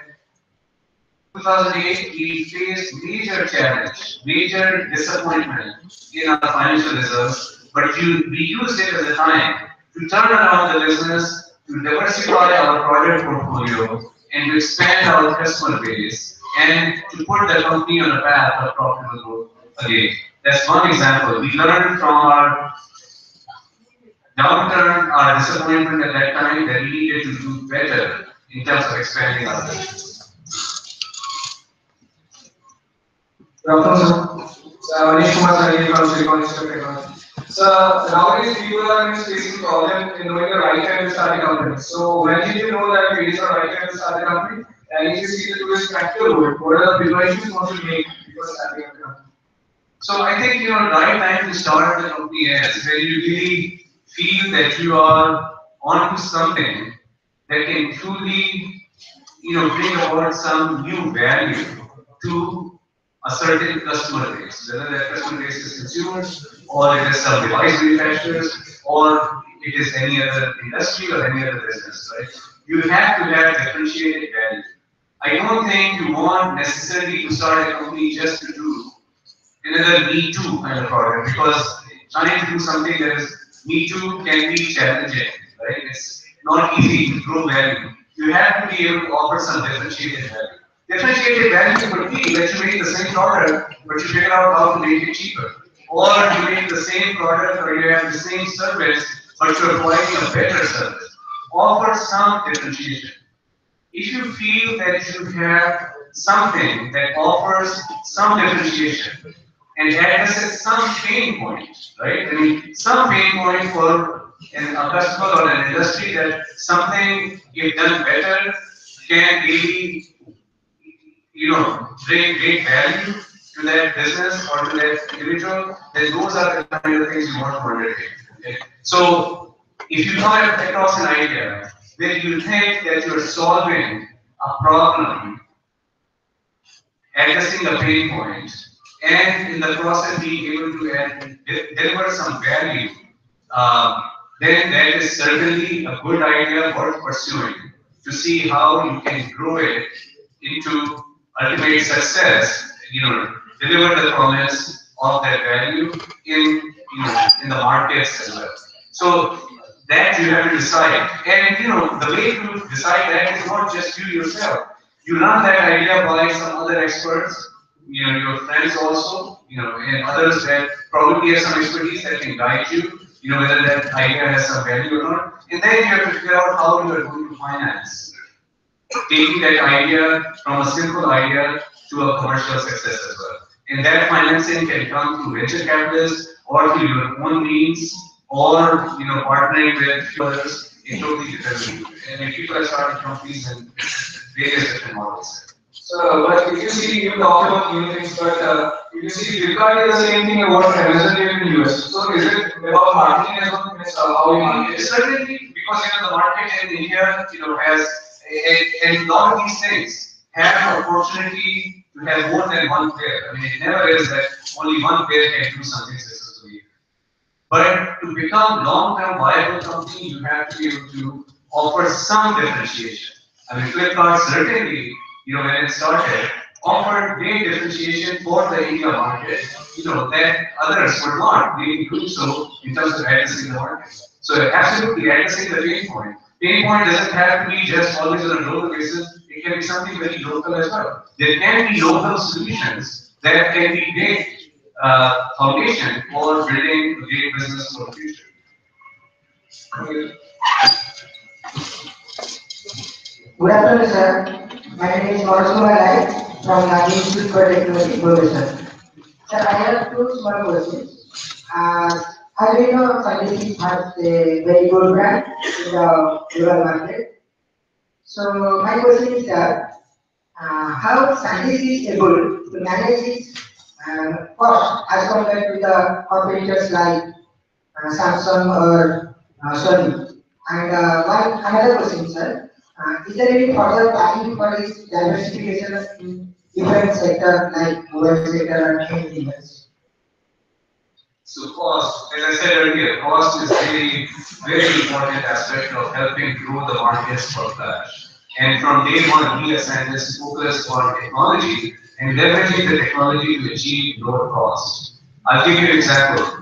two thousand eight we faced major challenge, major disappointment in our financial results, but you, we used it as a time to turn around the business, to diversify our product portfolio, and to expand our customer base, and to put the company on a path of profitable growth again. That's one example. We learned from our downturn, our disappointment at that time, that we needed to do better in terms of expanding our business. Good afternoon, sir. So, Manish Kumar Sanghi from Silicon Institute of Technology. So, nowadays people are facing problem in knowing the right time to start a company. So, when did you know that it is the right time to start a company? And if you see the today's practical world, what are the preparations you want to make before starting a company? So I think, you know, right time to start the company is when you really feel that you are onto something that can truly, you know, bring about some new value to a certain customer base, whether that customer base is consumers, or it is some device manufacturers, or it is any other industry or any other business, right? You have to have differentiated value. I don't think you want necessarily to start a company just to do another me too kind of product, because trying to do something that is me too can be challenging, right? It's not easy to grow value. You have to be able to offer some differentiated value. Differentiated value could be that you make the same product, but you figure out how to make it cheaper. Or you make the same product or you have the same service, but you're providing a better service. Offer some differentiation. If you feel that you have something that offers some differentiation and addresses some pain point, right? I mean, some pain point for an, a customer or an industry that something, if done better, can really, you know, bring great value to that business or to that individual, then those are the kind of things you want to undertake. Okay? So, if you come across an idea where you think that you're solving a problem, addressing a pain point, and in the process being able to add, deliver some value, um, then that is certainly a good idea worth pursuing to see how you can grow it into ultimate success, you know, deliver the promise of that value in, you know, in the markets as well. So that you have to decide. And you know, the way to decide that is not just you yourself. You run that idea by some other experts, you know, your friends also, you know, and others that probably have some expertise that can guide you, you know, whether that idea has some value or not. And then you have to figure out how you are going to finance taking that idea from a simple idea to a commercial success as well. And that financing can come through venture capitalists or through your own means or, you know, partnering with others. It totally depends on you. And if people are starting companies and various different models. So, but if you see, you talked about new things, but uh, if you see, Flipkart is the same thing about Amazon did in the U S. So, is it about marketing as well? Means, uh, how you market? Certainly, because you know the market in India, you know, has and a lot of these things have an opportunity to have more than one player. I mean, it never is that only one player can do something successfully. But to become long-term viable company, you have to be able to offer some differentiation. I mean, Flipkart certainly, you know, when it started, offered great differentiation for the India market, you know, that others were not really doing so in terms of addressing the market. So absolutely addressing the pain point. Pain point doesn't have to be just always on a global basis. It can be something very local as well. There can be local solutions that can be great uh, foundation for building a great business for the future. Good afternoon, sir. My name is Marasuma from the Institute for Technology Innovation. Sir, I have two small questions. Uh, as we know, SanDisk has a very good brand in the global market. So my question is that uh, how SanDisk is able to manage its uh, cost as compared to the competitors like uh, Samsung or uh, Sony. And uh, one another question, sir. Uh, is there any further planning for this diversification in different sectors like mobile sector and anything else? So cost, as I said earlier, cost is really very important aspect of helping grow the markets for Flash. And from day one, we as SanDisk focus on technology and leveraging the technology to achieve lower cost. I'll give you an example.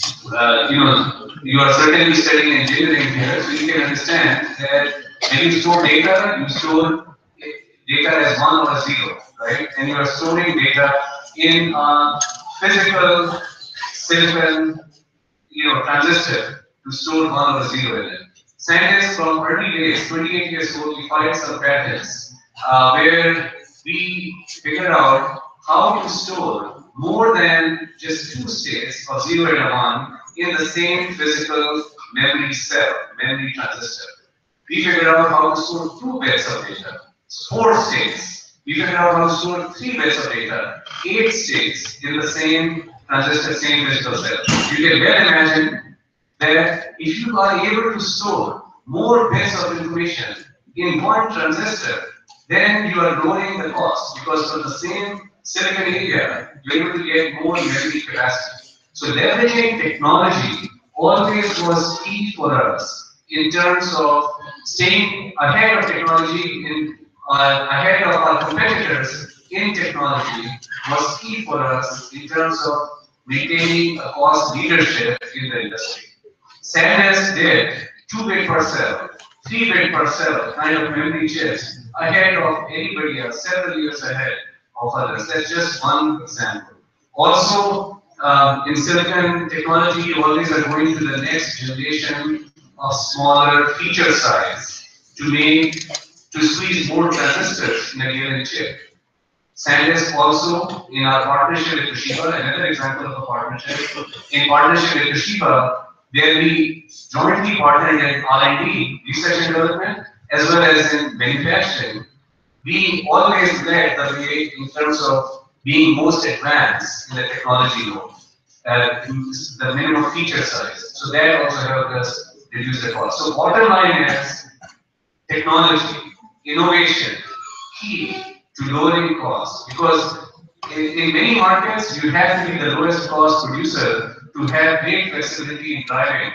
Uh, you know, you are certainly studying engineering here, so you can understand that when you store data, you store data as one or a zero, right? And you are storing data in a physical silicon, you know, transistor to store one or a zero in it. SanDisk from early days, twenty-eight years old, we filed some patents uh, where we figured out how to store more than just two states of zero and a one in the same physical memory cell, memory transistor. We figured out how to store two bits of data, four states. We figured out how to store three bits of data, eight states in the same transistor, same physical cell. You can well imagine that if you are able to store more bits of information in one transistor, then you are lowering the cost because from the same silicon area, you're able to get more memory capacity. So leveraging technology always was key for us in terms of staying ahead of technology, in, uh, ahead of our competitors in technology was key for us in terms of maintaining a cost leadership in the industry. SanDisk did two bit per cell, three bit per cell kind of memory chips ahead of anybody else, several years ahead of others. That's just one example. Also, um, in silicon technology, you always are going to the next generation of smaller feature size to make, to squeeze more transistors in a given chip. SanDisk also, in our partnership with Toshiba, another example of a partnership, in partnership with Toshiba, where we jointly partnered in R and D, research and development, as well as in manufacturing, we always led the way in terms of being most advanced in the technology node, uh, the minimum feature size. So that also helped us reduce the cost. So bottom line is technology, innovation, key to lowering costs, because in, in many markets you have to be the lowest cost producer to have great flexibility in driving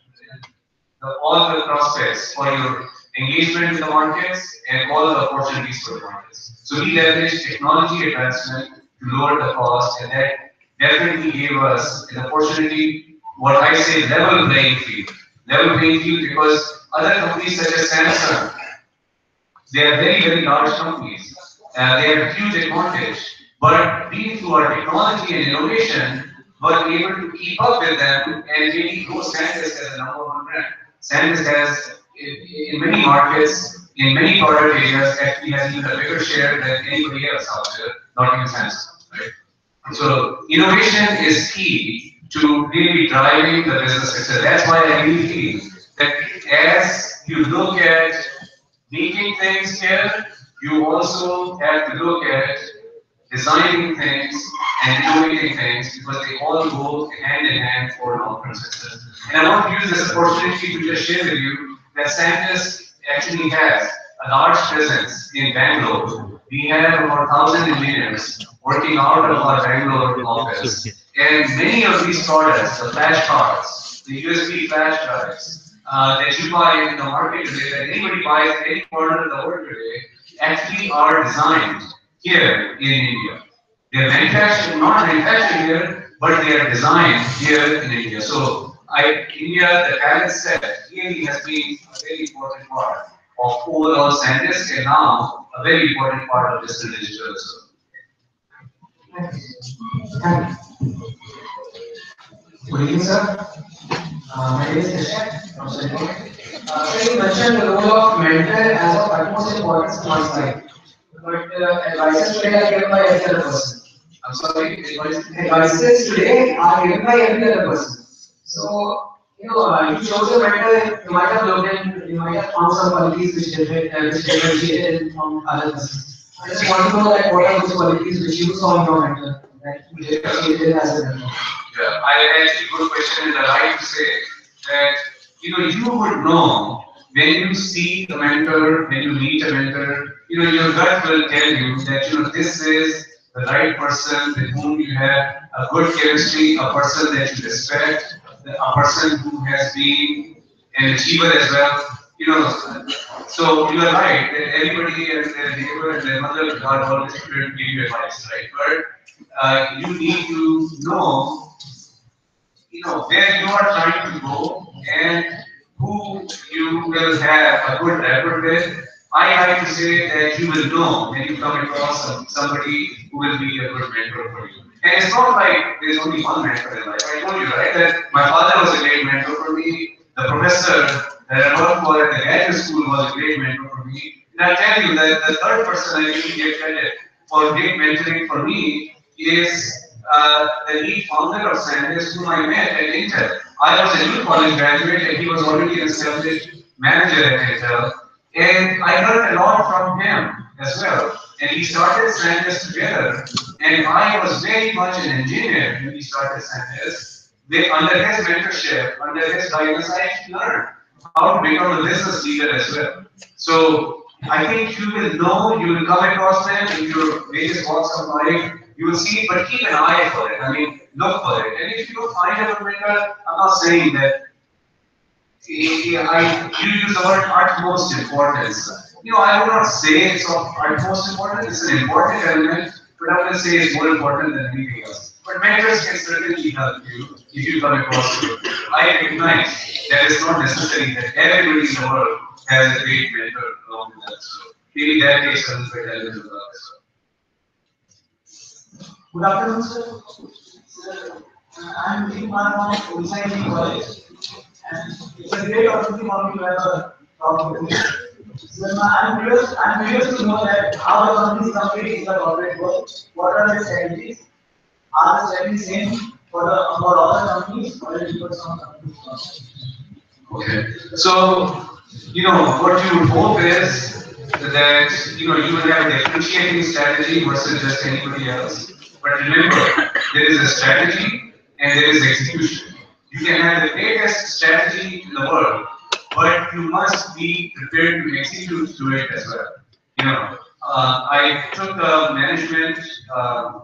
the, all the prospects for your engagement with the markets and all the opportunities for the markets. So we leverage technology advancement to lower the cost, and that definitely gave us an opportunity, what I say, level playing field. Level playing field because other companies such as Samsung, they are very, very large companies. Uh, they have a huge advantage. But we, through our technology and innovation, were able to keep up with them and really grow SanDisk as a number one brand. SanDisk has, in, in many markets, in many product areas, actually has even a bigger share than anybody else out there, not even Samsung. Right? So innovation is key to really driving the business success. That's why I really feel that as you look at making things here, you also have to look at designing things and innovating things because they all go hand in hand for long-term success. And I want to use this opportunity to just share with you that SanDisk actually has a large presence in Bangalore. We have about one thousand engineers working out of our Bangalore office. And many of these products, the flash cards, the U S B flash drives, uh, that you buy in the market today, that anybody buys in any corner of the world today, actually are designed here in India. They are manufactured, not manufactured here, but they are designed here in India. So, I, India, the talent set really has been a very important part of overall SanDisk and now a very important part of digital digital as well. Good evening, sir. Uh, my name is Krishna from Centenary. Uh, so you mentioned the role of mentor as of utmost importance in one's life. But uh, advices today are given by every other person. I'm sorry, advice? Advices today are given by every other person. So, you know, uh, you chose a mentor, you might have looked in, you might have found some qualities which different, uh, which differentiated from other persons. I just want to know that what are those qualities which you saw in your mentor that you differentiated as a mentor? Yeah, I actually good question, and I like to say that you know you would know when you see a mentor, when you meet a mentor, you know your gut will tell you that you know this is the right person with whom you have a good chemistry, a person that you respect, a person who has been an achiever as well. You know, so you are right that everybody and their neighbor and their mother are always prepared to give you advice, right? But uh, you need to know you know where you are trying to go and who you will have a good rapport with. I like to say that you will know when you come across some, somebody who will be a good mentor for you. And it's not like there's only one mentor in life. I told you, right, that my father was a great mentor for me. The professor that I worked for at the graduate school was a great mentor for me. And I tell you that the third person I really give credit for great mentoring for me is uh, the lead founder of SanDisk, whom I met at Intel. I was a new college graduate and he was already an established manager at Intel. And I learned a lot from him as well. And we started SanDisk together. And I was very much an engineer when we started SanDisk. Under his mentorship, under his guidance, I actually learned how to become a business leader as well. So I think you will know, you will come across them in your various walks of life. You will see it, but keep an eye for it. I mean, look for it. And if you don't find a mentor, I'm not saying that I, you use the word utmost importance. You know, I would not say it's of utmost importance. It's an important element, but I would say it's more important than anything else. But mentors can certainly help you if you come across it. I recognize that it's not necessary that everybody in the world has a great mentor along with that. So maybe that takes a little bit element of that. Good afternoon, sir. Sir, uh, I am Biju from Odisha College, and it's a great opportunity for me to have a talk with you. So I am curious, I am curious to know that how the companies compete in the corporate world. What are the strategies? Are the strategies same for the for other companies or is it for some companies? Okay. So, you know, what you would hope is that, you know, you will have a differentiating strategy versus just anybody else. But remember, there is a strategy and there is execution. You can have the greatest strategy in the world, but you must be prepared to execute to it as well. You know, uh, I took a management uh,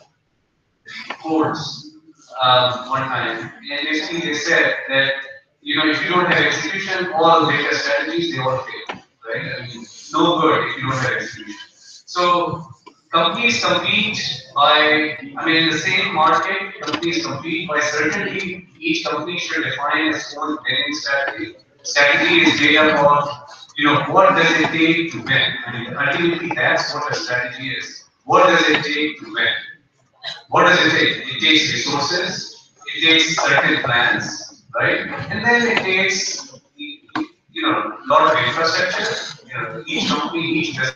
course um, one time, and basically they said that you know if you don't have execution, all the data strategies they all fail, right? I mean, no good if you don't have execution. So companies compete by, I mean, in the same market, companies compete by certainly each company should define its own winning strategy. Strategy is made up of, you know, what does it take to win? I mean, ultimately, that's what a strategy is. What does it take to win? What does it take? It takes resources, it takes certain plans, right? And then it takes, you know, a lot of infrastructure. You know, each company, each business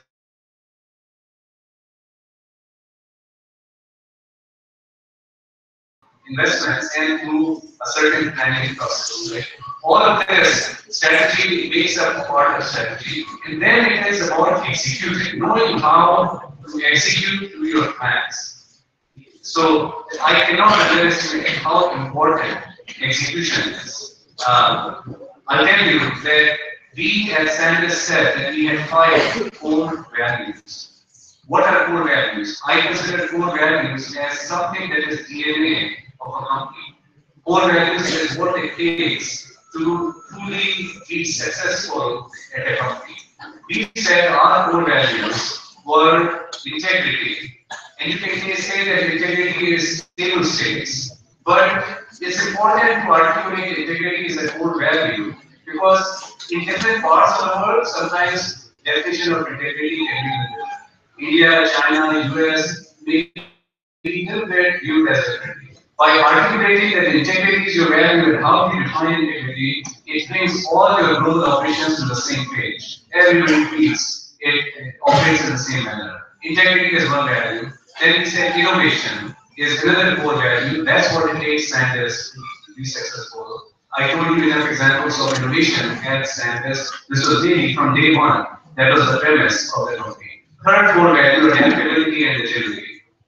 investments and through a certain planning process. Right? All of this strategy makes up a part of strategy, and then it is about executing, knowing how to execute to your plans. So I cannot underestimate how important execution is. Um, I'll tell you that we at SanDisk said that we had five core values. What are core values? I consider core values as something that is D N A of a company. Core values is what it takes to truly be successful at a company. We said our core values were integrity. And you can say that integrity is table stakes, but it's important to articulate integrity as a core value because in different parts of the world, sometimes definition of integrity can be different. India, China, U S, may be a little bit viewed as differently. By articulating that integrity is your value and how you define integrity, it brings all your growth operations to the same page. Everybody feels it, it operates in the same manner. Integrity is one value. Then we said innovation is another core value. That's what it takes SanDisk to be successful. I told you enough examples of innovation at SanDisk. This was really from day one. That was the premise of the company. Third core value, adaptability and agility.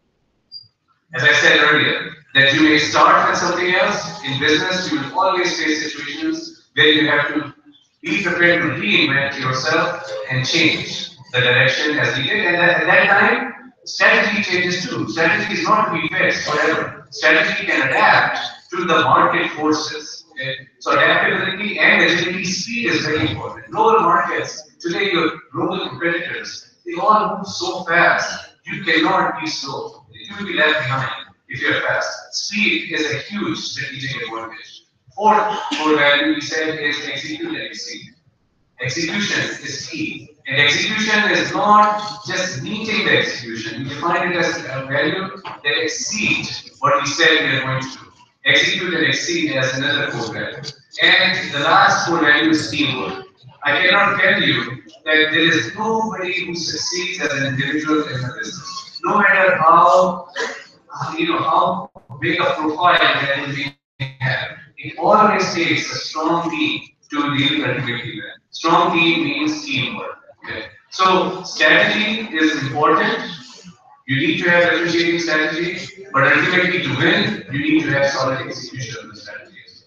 As I said earlier, that you may start with something else. In business, you will always face situations where you have to be prepared to reinvent yourself and change the direction as needed. And at that time, strategy changes too. Strategy is not to be fixed forever. Strategy can adapt to the market forces. Okay? So adaptability and agility, speed is very important. Global markets, today your global competitors, they all move so fast. You cannot be slow. You will be left behind if you're fast. Speed is a huge strategic advantage. Fourth core value we said is execute and exceed. Execution is key. And execution is not just meeting the execution. We define it as a value that exceeds what we said we are going to do. Execute and exceed as another core value. And the last core value is teamwork. I cannot tell you that there is nobody who succeeds as an individual in a business. No matter how, you know, how big a profile that you may have, it always takes a strong team to deal ultimately well. Strong team means teamwork. Okay? So strategy is important. You need to have differentiating strategy, but ultimately to win, you need to have solid execution of the strategies.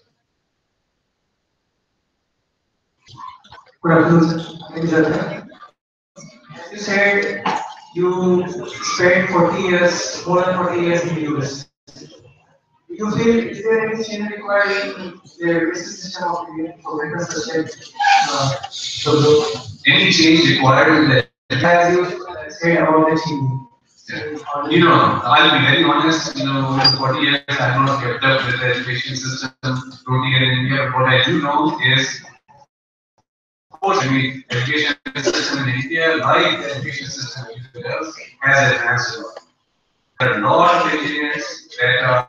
Good afternoon, sir. Thank you, sir. You said you spent forty years, more than forty years in the U S. Do you feel is there any change required in the business system of India for vendors such as uh, Subroto? Any change required in the As you said about the team. Yeah. You know, I'll be very honest, you know, over forty years I have not kept up with the education system totally in India, but what I do know is, of course, I mean, education system in India, like the education system everywhere else, has advanced a lot. There are a lot of engineers that are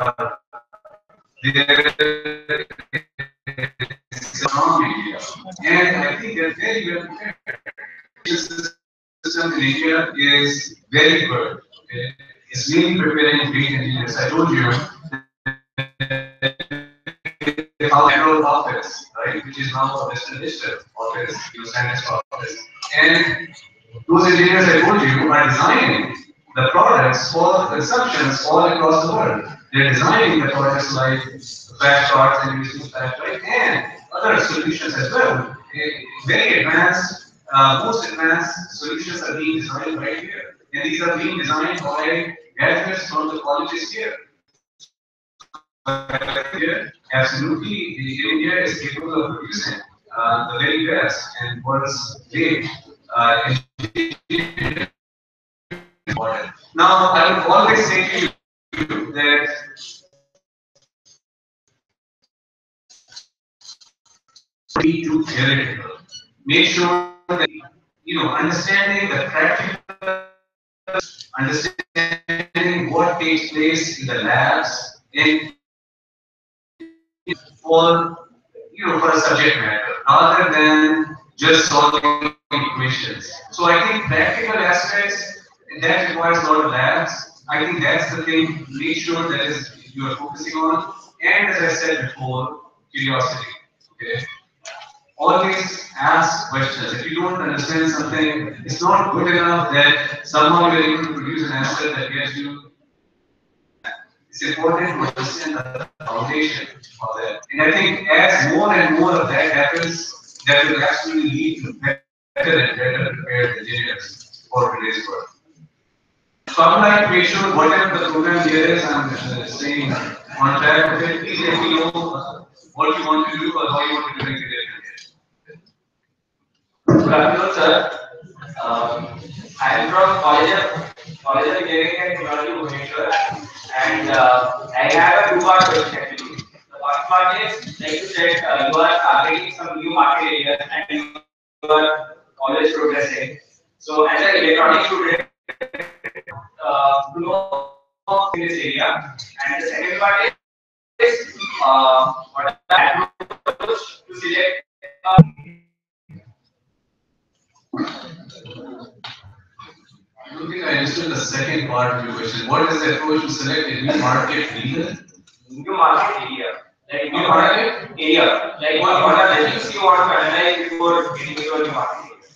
there from India, and I think they're very well prepared. The system in India is very good. Okay? It's mainly preparing great engineers. I told you how Federal Office, right, which is now a Western District Office, you know, SanDisk Office, and those engineers I told you are designing the products for consumptions all across the world. They're designing the products like flash cards and using flash drive and other solutions as well. Very advanced, uh, most advanced solutions are being designed right here. And these are being designed by graduates from the colleges here. Here, absolutely, India is capable of producing uh, the very best and world's great uh, important. Now, I would always say to you that be too theoretical. Make sure that you know understanding the practical, understanding what takes place in the labs, and for you know for a subject matter, rather than just solving equations. So I think practical aspects that requires a lot of labs. I think that's the thing. Make sure that is you are focusing on, and as I said before, curiosity. Okay. Always ask questions. If you don't understand something, it's not good enough that somehow you're able to produce an answer that gets you. It's important to understand the foundation of that. And I think as more and more of that happens, that will actually lead to better and better prepared engineers for today's world. So I would like to make sure whatever the program here is, I'm uh, staying on track with it. Please let me know uh, what you want to do or how you want to do it. Good afternoon, sir. Um, I am from College of College of Engineering and Technology, Bhubaneswar, and uh, I have a two-part question actually. The first part is, like you said, uh, you are targeting some new market areas and you are always progressing. So, as an electronic student, uh, to know in this area, and the second part is, uh, what are the approach to select. Uh, I don't think I understood the second part of your question. What is the approach to select a new market leader? New market area. Like new market area. Like what, what are the things you want to analyze before getting into a new market area?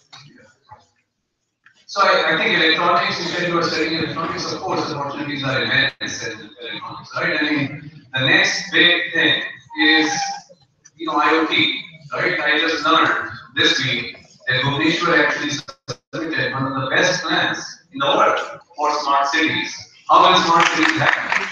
So I, I think electronics, you said you were studying electronics, of course, the opportunities are immense in electronics, right? I mean, the next big thing is, you know, IoT, right? I just learned this week that Bhubaneswar actually submitted one of the best plans in the world for smart cities. How will smart cities happen?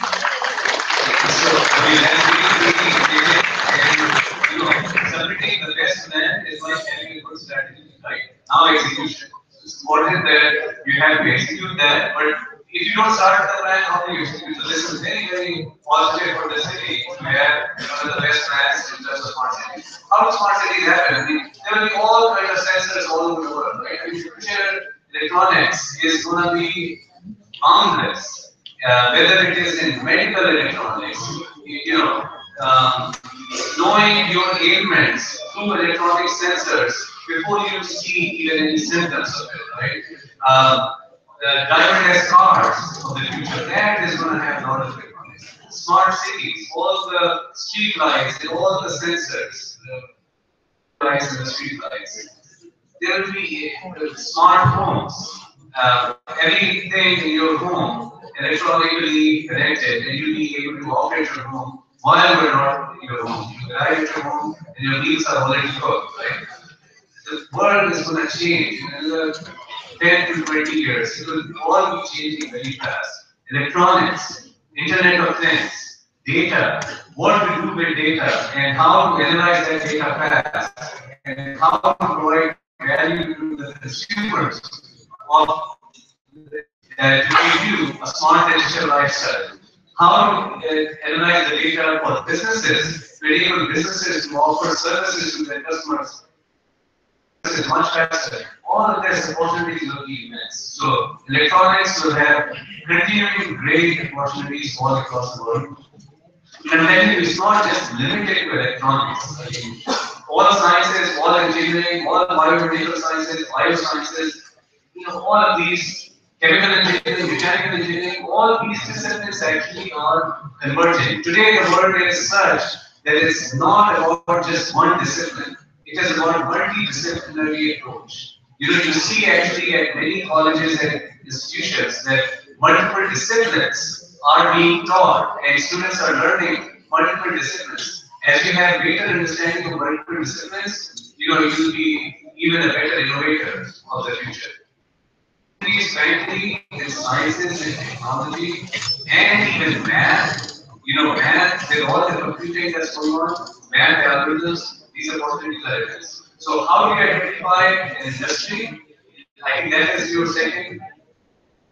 So, I mean, that's really, really basic. And, you know, submitting the best plan is like having a good strategy, right? Now execution. It's important that you have to execute that, but if you don't start the plan, how do you execute? So this is very, very positive for the city to have one of the best plans in terms of smart cities. How do smart cities happen? I mean, there will be all kinds of sensors all over the world, right? I mean, future electronics is going to be boundless. Uh, whether it is in medical electronics, you, you know, um, knowing your ailments through electronic sensors before you see even any symptoms of it, right? Um, the driverless cars of the future, that is going to have a lot of electronics. Smart cities, all the street lights and all the sensors, the lights and the street lights. There will be uh, smart homes. Uh, everything in your home electronically connected, and you'll be able to operate your home while you're not in your home. You arrive at your home, and your meals are already cooked, right? The world is going to change in another ten to twenty years. It will all be changing very fast. Electronics, Internet of Things, data, what to do with data, and how to analyze that data fast, and how to provide value to the consumers of uh, to give you a smart digital lifestyle. How to uh, analyze the data for businesses, to enable businesses to offer services to their customers is much faster. All of this opportunities will be immense. So electronics will have continuing great opportunities all across the world. And then it's not just limited to electronics. I mean, all sciences, all engineering, all biomedical sciences, biosciences, you know, all of these chemical engineering, mechanical engineering, all these disciplines actually are converging. Today the world is such that it's not about just one discipline. It is about a multidisciplinary approach. You know, you see actually at many colleges and institutions that multiple disciplines are being taught and students are learning multiple disciplines. As you have greater understanding of multiple disciplines, you know, you will be even a better innovator of the future. These frankly in sciences and technology and even math, you know, math with all the computing that's going on, math algorithms, these opportunities are immense. So how do you identify an industry? I think that is your second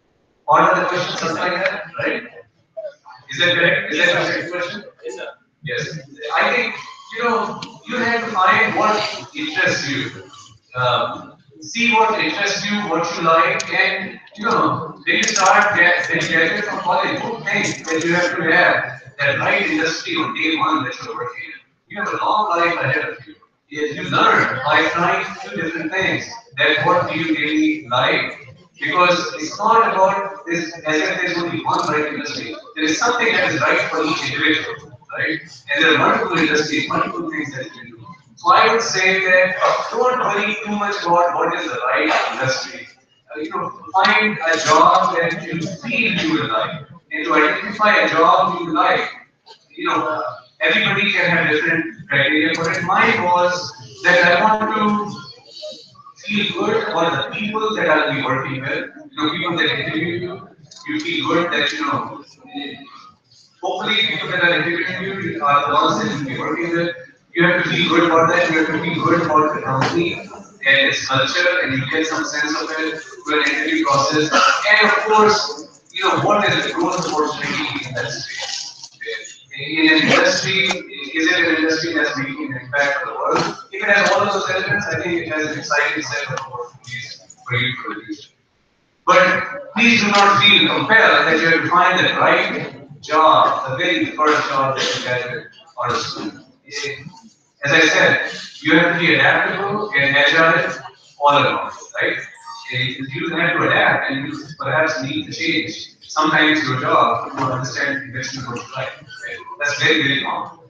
part of the question, something like that, right? Is that correct? Is that your second question? Yes, sir. Yes. I think, you know, you have to find what interests you. Um, see what interests you, what you like, and, you know, then you start, get, then you graduate from college, don't think that you have to have that right industry on day one that you're working in. You have a long life ahead of you. Yes, you learn by trying two different things. That what do you really like? Because it's not about this as if there's only one right industry. There is something that is right for each individual, right? And there are multiple industries, multiple things that you can do. So I would say that don't worry too much about what is the right industry. Uh, you know, find a job that you feel you will like, and to identify a job you like. You know, uh, everybody can have different criteria for it. Mine was that I want to feel good about the people that I'll be working with. You know, people that interview you, you feel good that, you know, hopefully people that are interviewing you are the ones that you'll be working with. You have to feel good about that, you have to feel good about the company and its culture, and you get some sense of it through an interview process. And of course, you know, what is the growth opportunity in that space? In an industry, is it an industry that's making an impact on the world? If it has all of those elements, I think it has an exciting set of opportunities for you to produce. But please do not feel compelled that you have to find the right job, the very first job that you get out of school. As I said, you have to be adaptable and agile all along, right? You have to adapt and you perhaps need to change sometimes your job to understand exactly what you like. Right? That's very, very common.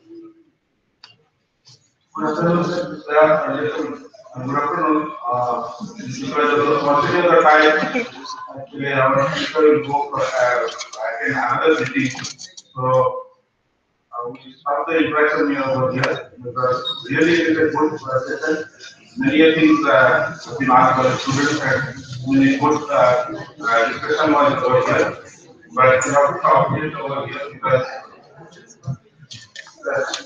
Good afternoon, sir. Good afternoon. Uh, because of the paucity of the time, actually our speaker will go for uh, attend another meeting. So uh, we start the interaction over here because really it is a good uh, session. Many things uh, have been asked by the students and many good uh, uh, discussion was over here. But we have to stop it over here because uh,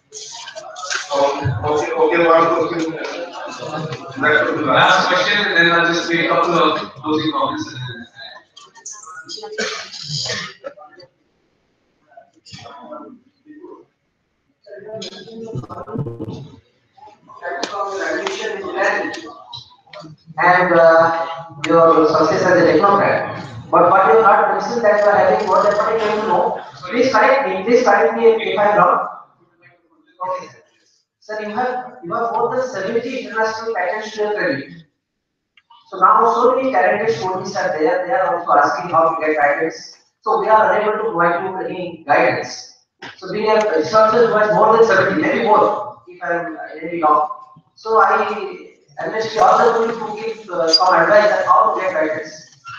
oh, okay, okay, one question. Last question, and then I'll just make a couple of closing comments. And then and uh, your success as a technocrat. But what you not mentioned that you are having more than what I came to know. Please correct me. Please correct me if I am wrong. Okay, sir. Sir, you have you have both the seventy international patents to your credit. So now so many talented students are there. They are also asking how to get guidance. So we are unable to provide you any guidance. So we have resources who has more than seventy, maybe more, if I am really wrong. So I enlist all the people to give uh, some advice on how to get guidance.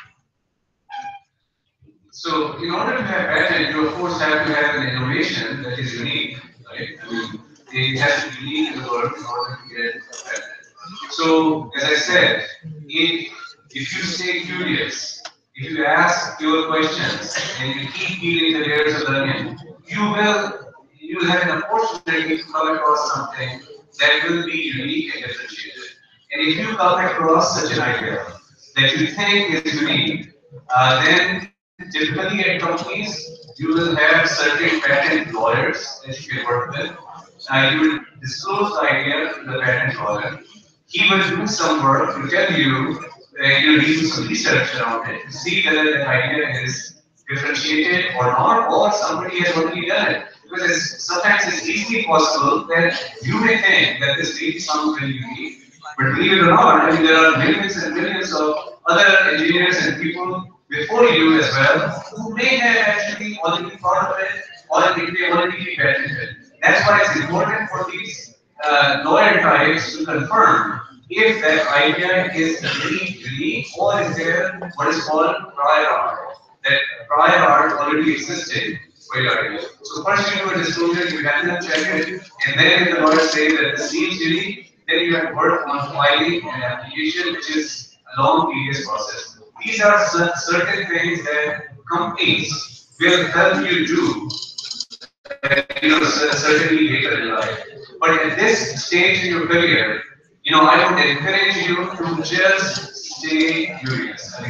So, in order to have patent, you of course have to have an innovation that is unique, right? I mean, it has to be unique in the world in order to get a patent. So, as I said, if, if you stay curious, if you ask your questions and you keep peeling the layers of the onion, you will you will have an opportunity to come across something that will be unique and differentiated. And if you come across such an idea that you think is unique, uh, then typically at companies you will have certain patent lawyers that you can work with. Uh, you will disclose the idea to the patent lawyer. He will do some work to tell you, uh, you do some research around it to see whether that idea is differentiated or not, or somebody has already done it. Because it's, sometimes it's easily possible that you may think that this really sounds really unique, but believe it or not, I mean, there are millions and millions of other engineers and people before you as well who may have actually already thought of it or they may already be patented. That's why it's important for these uh, lawyer types to confirm if that idea is really unique or is there what is called prior art. That prior art already existed for your idea. So first you do a disclosure, you have to check it, and then if the lawyers say that this seems unique, then you have to work on filing an application, which is a long, tedious process. These are certain things that companies will help you do, that, you know, certainly later in life. But at this stage in your career, you know, I would encourage you to just stay curious. I mean,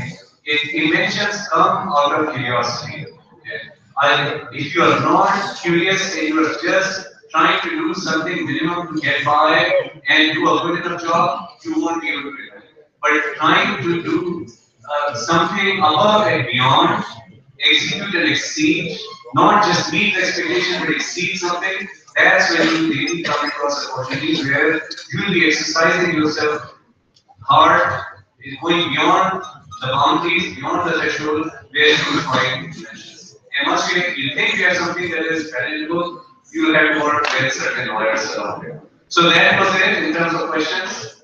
it, inventions come out of curiosity. Okay? I, if you are not curious and you are just trying to do something minimum to get by and do a good enough job, you won't be able to do it. But trying to do uh, something above and beyond, execute and exceed, not just meet the expectation but exceed something, that's when you really come across opportunities where you will be exercising yourself hard, is going beyond the boundaries, beyond the threshold where you will find inventions. And once you, you think you have something that is valuable, you will have to work with certain lawyers around it. So that was it in terms of questions.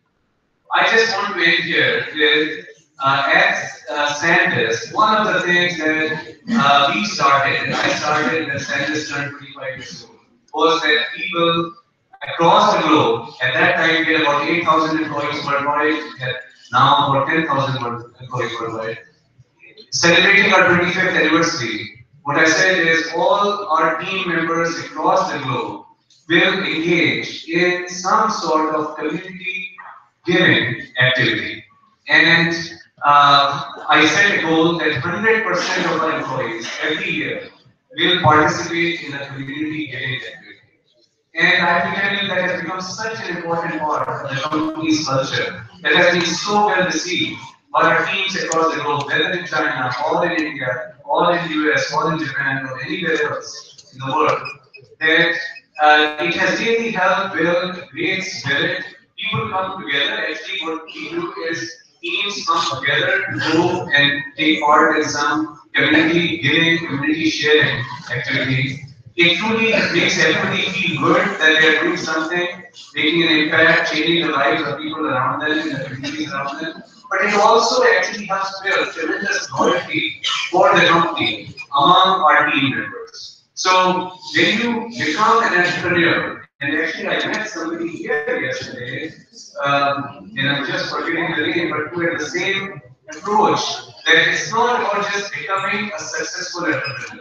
I just want to end here with uh, at uh, SanDisk, one of the things that uh, we started, and I started when SanDisk turned twenty-five years old, was that people across the globe, at that time we had about eight thousand employees worldwide, we had now about ten thousand employees worldwide, celebrating our twenty-fifth anniversary. What I said is all our team members across the globe will engage in some sort of community giving activity. And uh, I set a goal that one hundred percent of our employees every year will participate in a community giving activity. And I have to tell you that has become such an important part of the company's culture that has been so well received by our teams across the globe, whether in China, or in India, or in the U S, or in Japan, or anywhere else in the world, that uh, it has really helped build great spirit. People come together. Actually, what we do is teams come together to go and take part in some community giving, community sharing activity. It truly makes everybody feel good that they are doing something, making an impact, changing the lives of people around them, in the communities around them. But it also actually helps build tremendous loyalty for the company among our team members. So when you become an entrepreneur, and actually I met somebody here yesterday, um, and I'm just forgetting the name, but who had the same approach that it's not about just becoming a successful entrepreneur.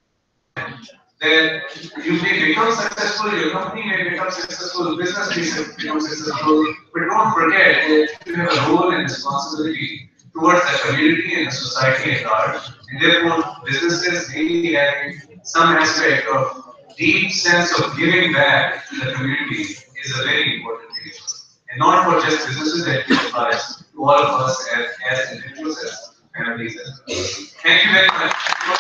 That you may become successful, your company may become successful, business may become successful, but don't forget that you have a role and responsibility towards the community and the society at large, and therefore businesses really having some aspect of deep sense of giving back to the community is a very important thing. And not for just businesses, that applies to all of us as, as individuals, as families as well. Thank you very much.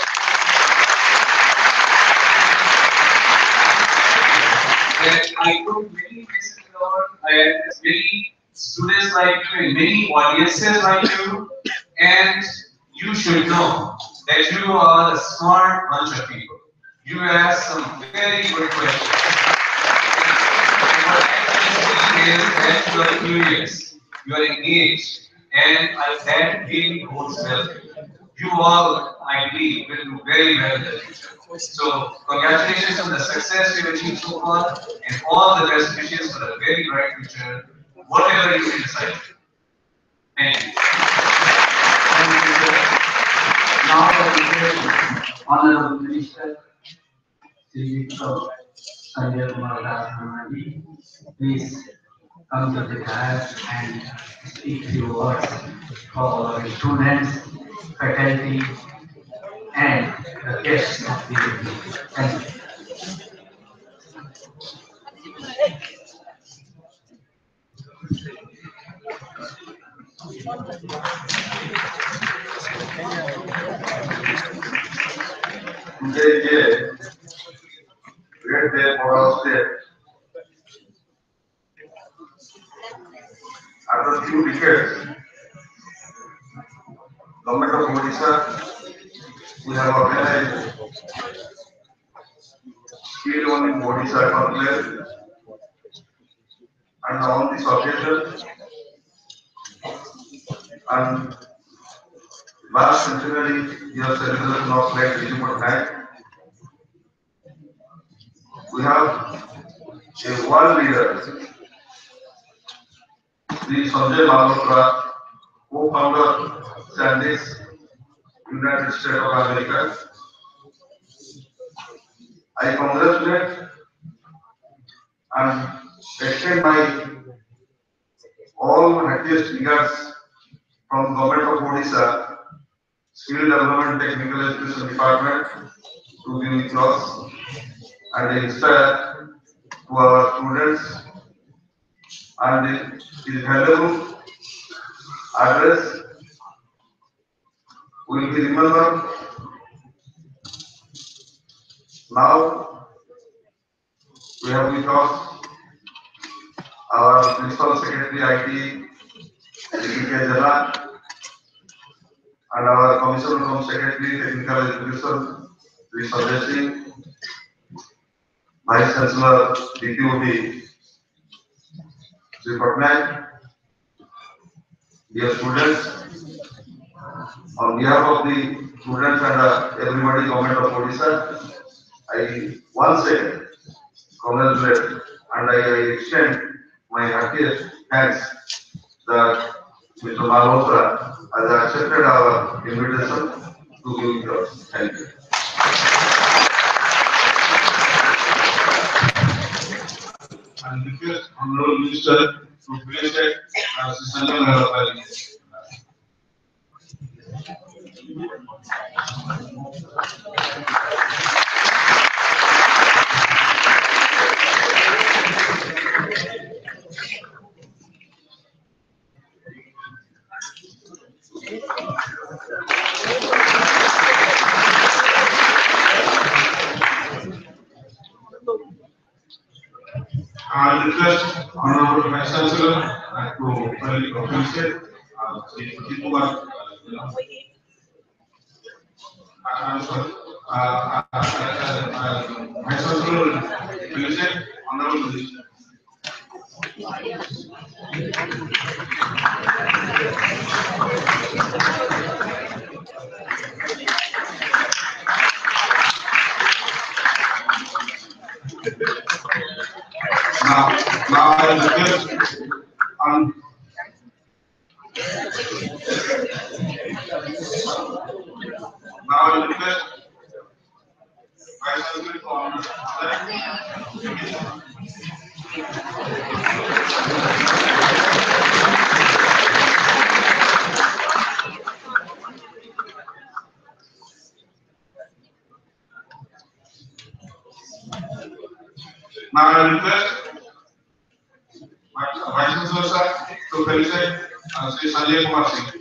That I took many places alone, I had many students like you and many audiences like you, and you should know that you are a smart bunch of people. You ask some very good questions. And what I can see is that you are curious, you are engaged, and I, that really bodes well. You all, I believe, will do very well in the future. So, congratulations on the success you've achieved so far, and all the best wishes for a very bright future, whatever you decide. Thank you. Thank you, sir. Now, the Honorable Minister, Shri Sanjay Mehrotra, please come to the dais and speak a few words for our students, faculty, and the guests of the evening. Thank you. Today is a great day for our state. After few decades, Government of Odisha, we have organized Skill One in Odisha conclave, and on this occasion, and last centenary year celebration of late Biju Patnaik, we have a world leader, Shri Sanjay Mehrotra, co-founder SanDisk, United States of America. I congratulate and extend my all happiest regards from Government of Odisha Skill Development Technical Education Department to give class and inspire to our students, and his valuable address will be remembered. Now we have with us our Principal Secretary I T, K Jana, and our Commissioner from Secretary Technical Education, Shri Sanjay, Vice Chancellor D P O B, Shri Patnaik, dear students, on behalf of the students and uh, everybody, Government of Odisha, I once again congratulate and I, I extend my happiest thanks that Mister Mehrotra has accepted our invitation to give yours. Thank you. And request Honorable Minister to place it as Shri Sanjay Mehrotra. I request Honorable Vice Chancellor uh, to place it as Shri Subroto Bagchi. I'm sorry. Uh, uh, uh, uh, Vice Chancellor, place it Honorable Minister. Now, now I request on now I request Vice Chancellor to honor. Now I request Vice Chancellor sir to felicitate uh, Shri Sanjay Mehrotra.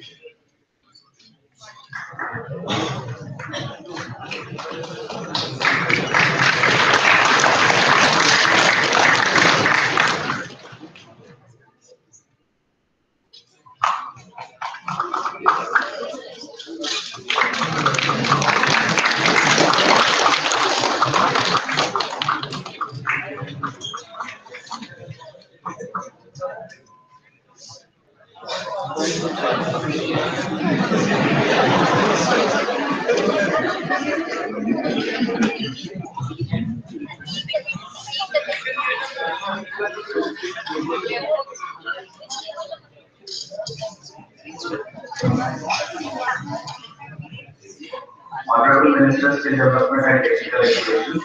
Honorable Minister, Skill Development and Technical Education,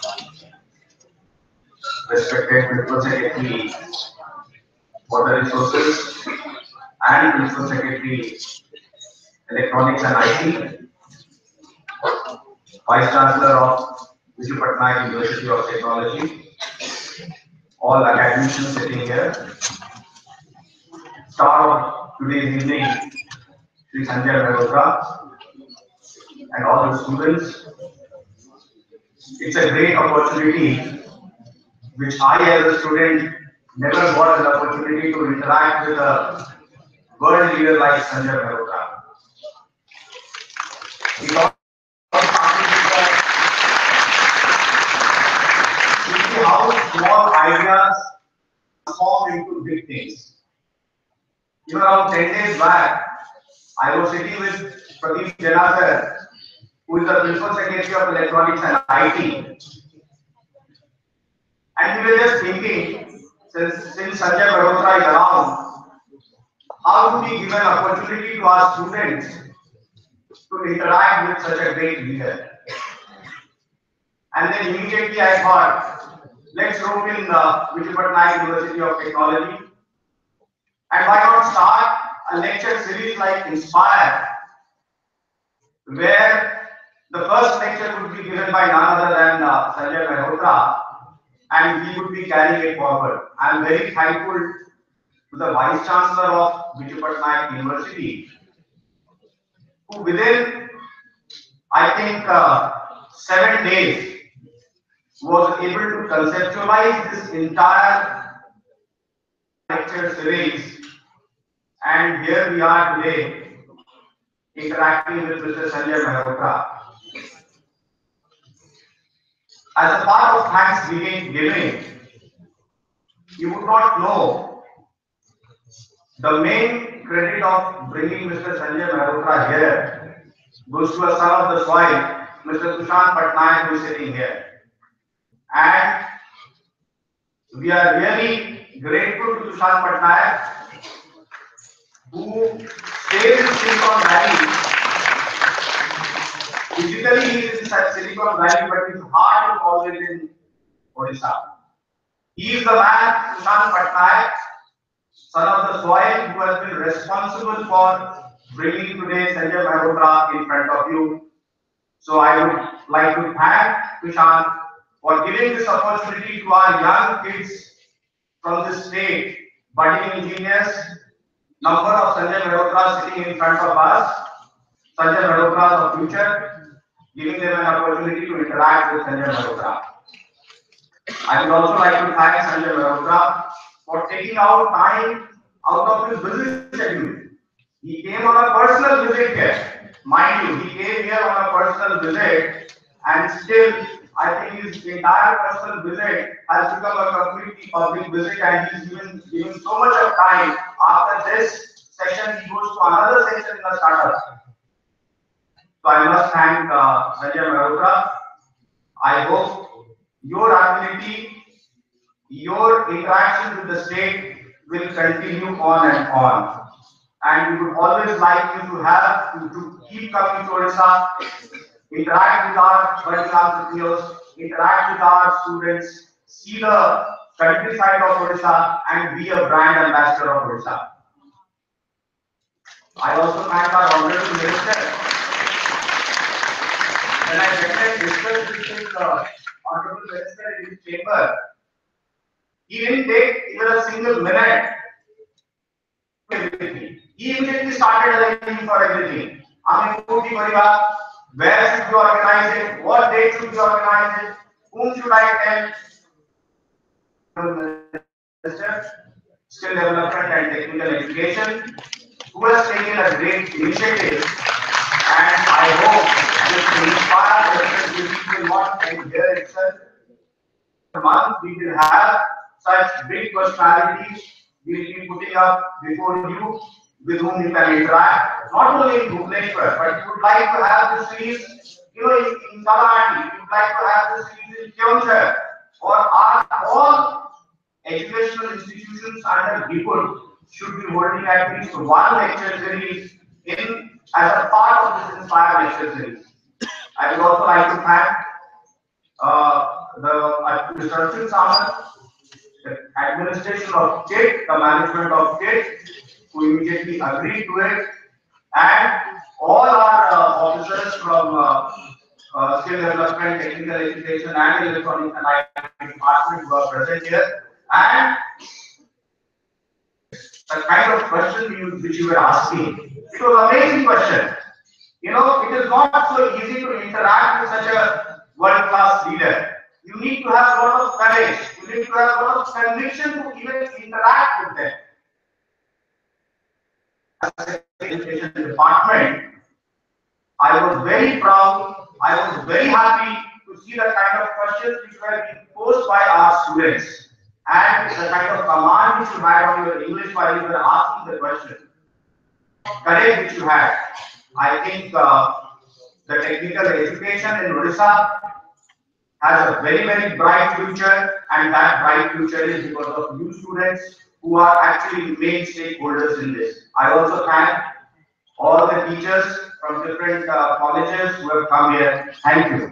respected Principal Secretary, Water Resources, and Principal Secretary, Electronics and I T, Vice Chancellor of Biju Patnaik University of Technology, all academicians sitting here, star of today's evening, Shri Sanjay Mehrotra, and all the students. It's a great opportunity which I as a student never got an opportunity to interact with a world leader like Sanjay Mehrotra. He taught see how small ideas transform into big things. You know, around ten days back, I was sitting with Pradeep Janasar, who is the Principal Secretary of Electronics and I T. And we were just thinking, since, since Sanjay Mehrotra is around, how do we give an opportunity to our students to interact with such a great leader? And then immediately I thought, let's rope in the Biju Patnaik University of Technology. And why not start a lecture series like Inspire, where the first lecture would be given by none other than uh, Sanjay Mehrotra, and he would be carrying it forward. I am very thankful to the Vice Chancellor of Biju Patnaik University, who within, I think, uh, seven days was able to conceptualize this entire lecture series, and here we are today interacting with Mister Sanjay Mehrotra. As a part of Thanksgiving, giving, you would not know the main credit of bringing Mister Sanjay Mehrotra here goes to a son of the soil, Mister Sushant Patnaik, who is sitting here. And we are really grateful to Sushant Patnaik, who stays in Silicon Valley. Physically, he is in Silicon Valley, but his heart is always in Odisha. He is the man, Sushant Patnaik, son of the soil, who has been responsible for bringing today Sanjay Mehrotra in front of you. So I would like to thank Sushant for giving this opportunity to our young kids from this state, budding engineers, number of Sanjay Mehrotra sitting in front of us, Sanjay Mehrotra of future, giving them an opportunity to interact with Sanjay Mehrotra. I would also like to thank Sanjay Mehrotra for taking out time out of his busy schedule. He came on a personal visit here. Mind you, he came here on a personal visit, and still, I think his entire personal visit has become a completely public visit, and he's given, given so much of time. After this session, he goes to another session in the startup. So I must thank uh, Sanjay Mehrotra. I hope your ability, your interaction with the state will continue on and on. And we would always like you to have to, to keep coming to Odisha, interact with our budding entrepreneurs, interact with our students, see the countryside of Odisha, and be a brand ambassador of Odisha. I also thank our honorable minister. When I went and discussed with his uh, honorable minister in his chamber, he didn't take even a single minute. He immediately started arranging for everything. I mean, where should we organize it? What date should we organize it? Whom should I tell? Skill development and technical education, who has taken a great initiative, and I hope this will inspire the will not end here itself. Month we will have such big personalities we will be putting up before you, with whom you can interact, not only in Bhubaneswar, but you would like to have the series, you know, in, in Kalahandi, you would like to have the series in Kyonchar, or are all educational institutions under B I P U D should be holding at least one lecture series in as a part of this Inspire lecture series. I would also like to thank uh, the uh, Mister Arjun Samant, the administration of K I T, the management of K I T, who immediately agreed to it, and all our uh, officers from uh, uh, skill development, technical education, and electronics and I T department who are present here. And the kind of question you, which you were asking, it was an amazing question. You know, it is not so easy to interact with such a world-class leader. You need to have a lot of courage. You need to have a lot of conviction to even interact with them. As a education department, I was very proud. I was very happy to see the kind of questions which were being posed by our students, and the kind of command which you had on your English while you were asking the question, courage which you had. I think uh, the technical education in Odisha has a very, very bright future, and that bright future is because of you students who are actually main stakeholders in this. I also thank all the teachers from different uh, colleges who have come here. Thank you.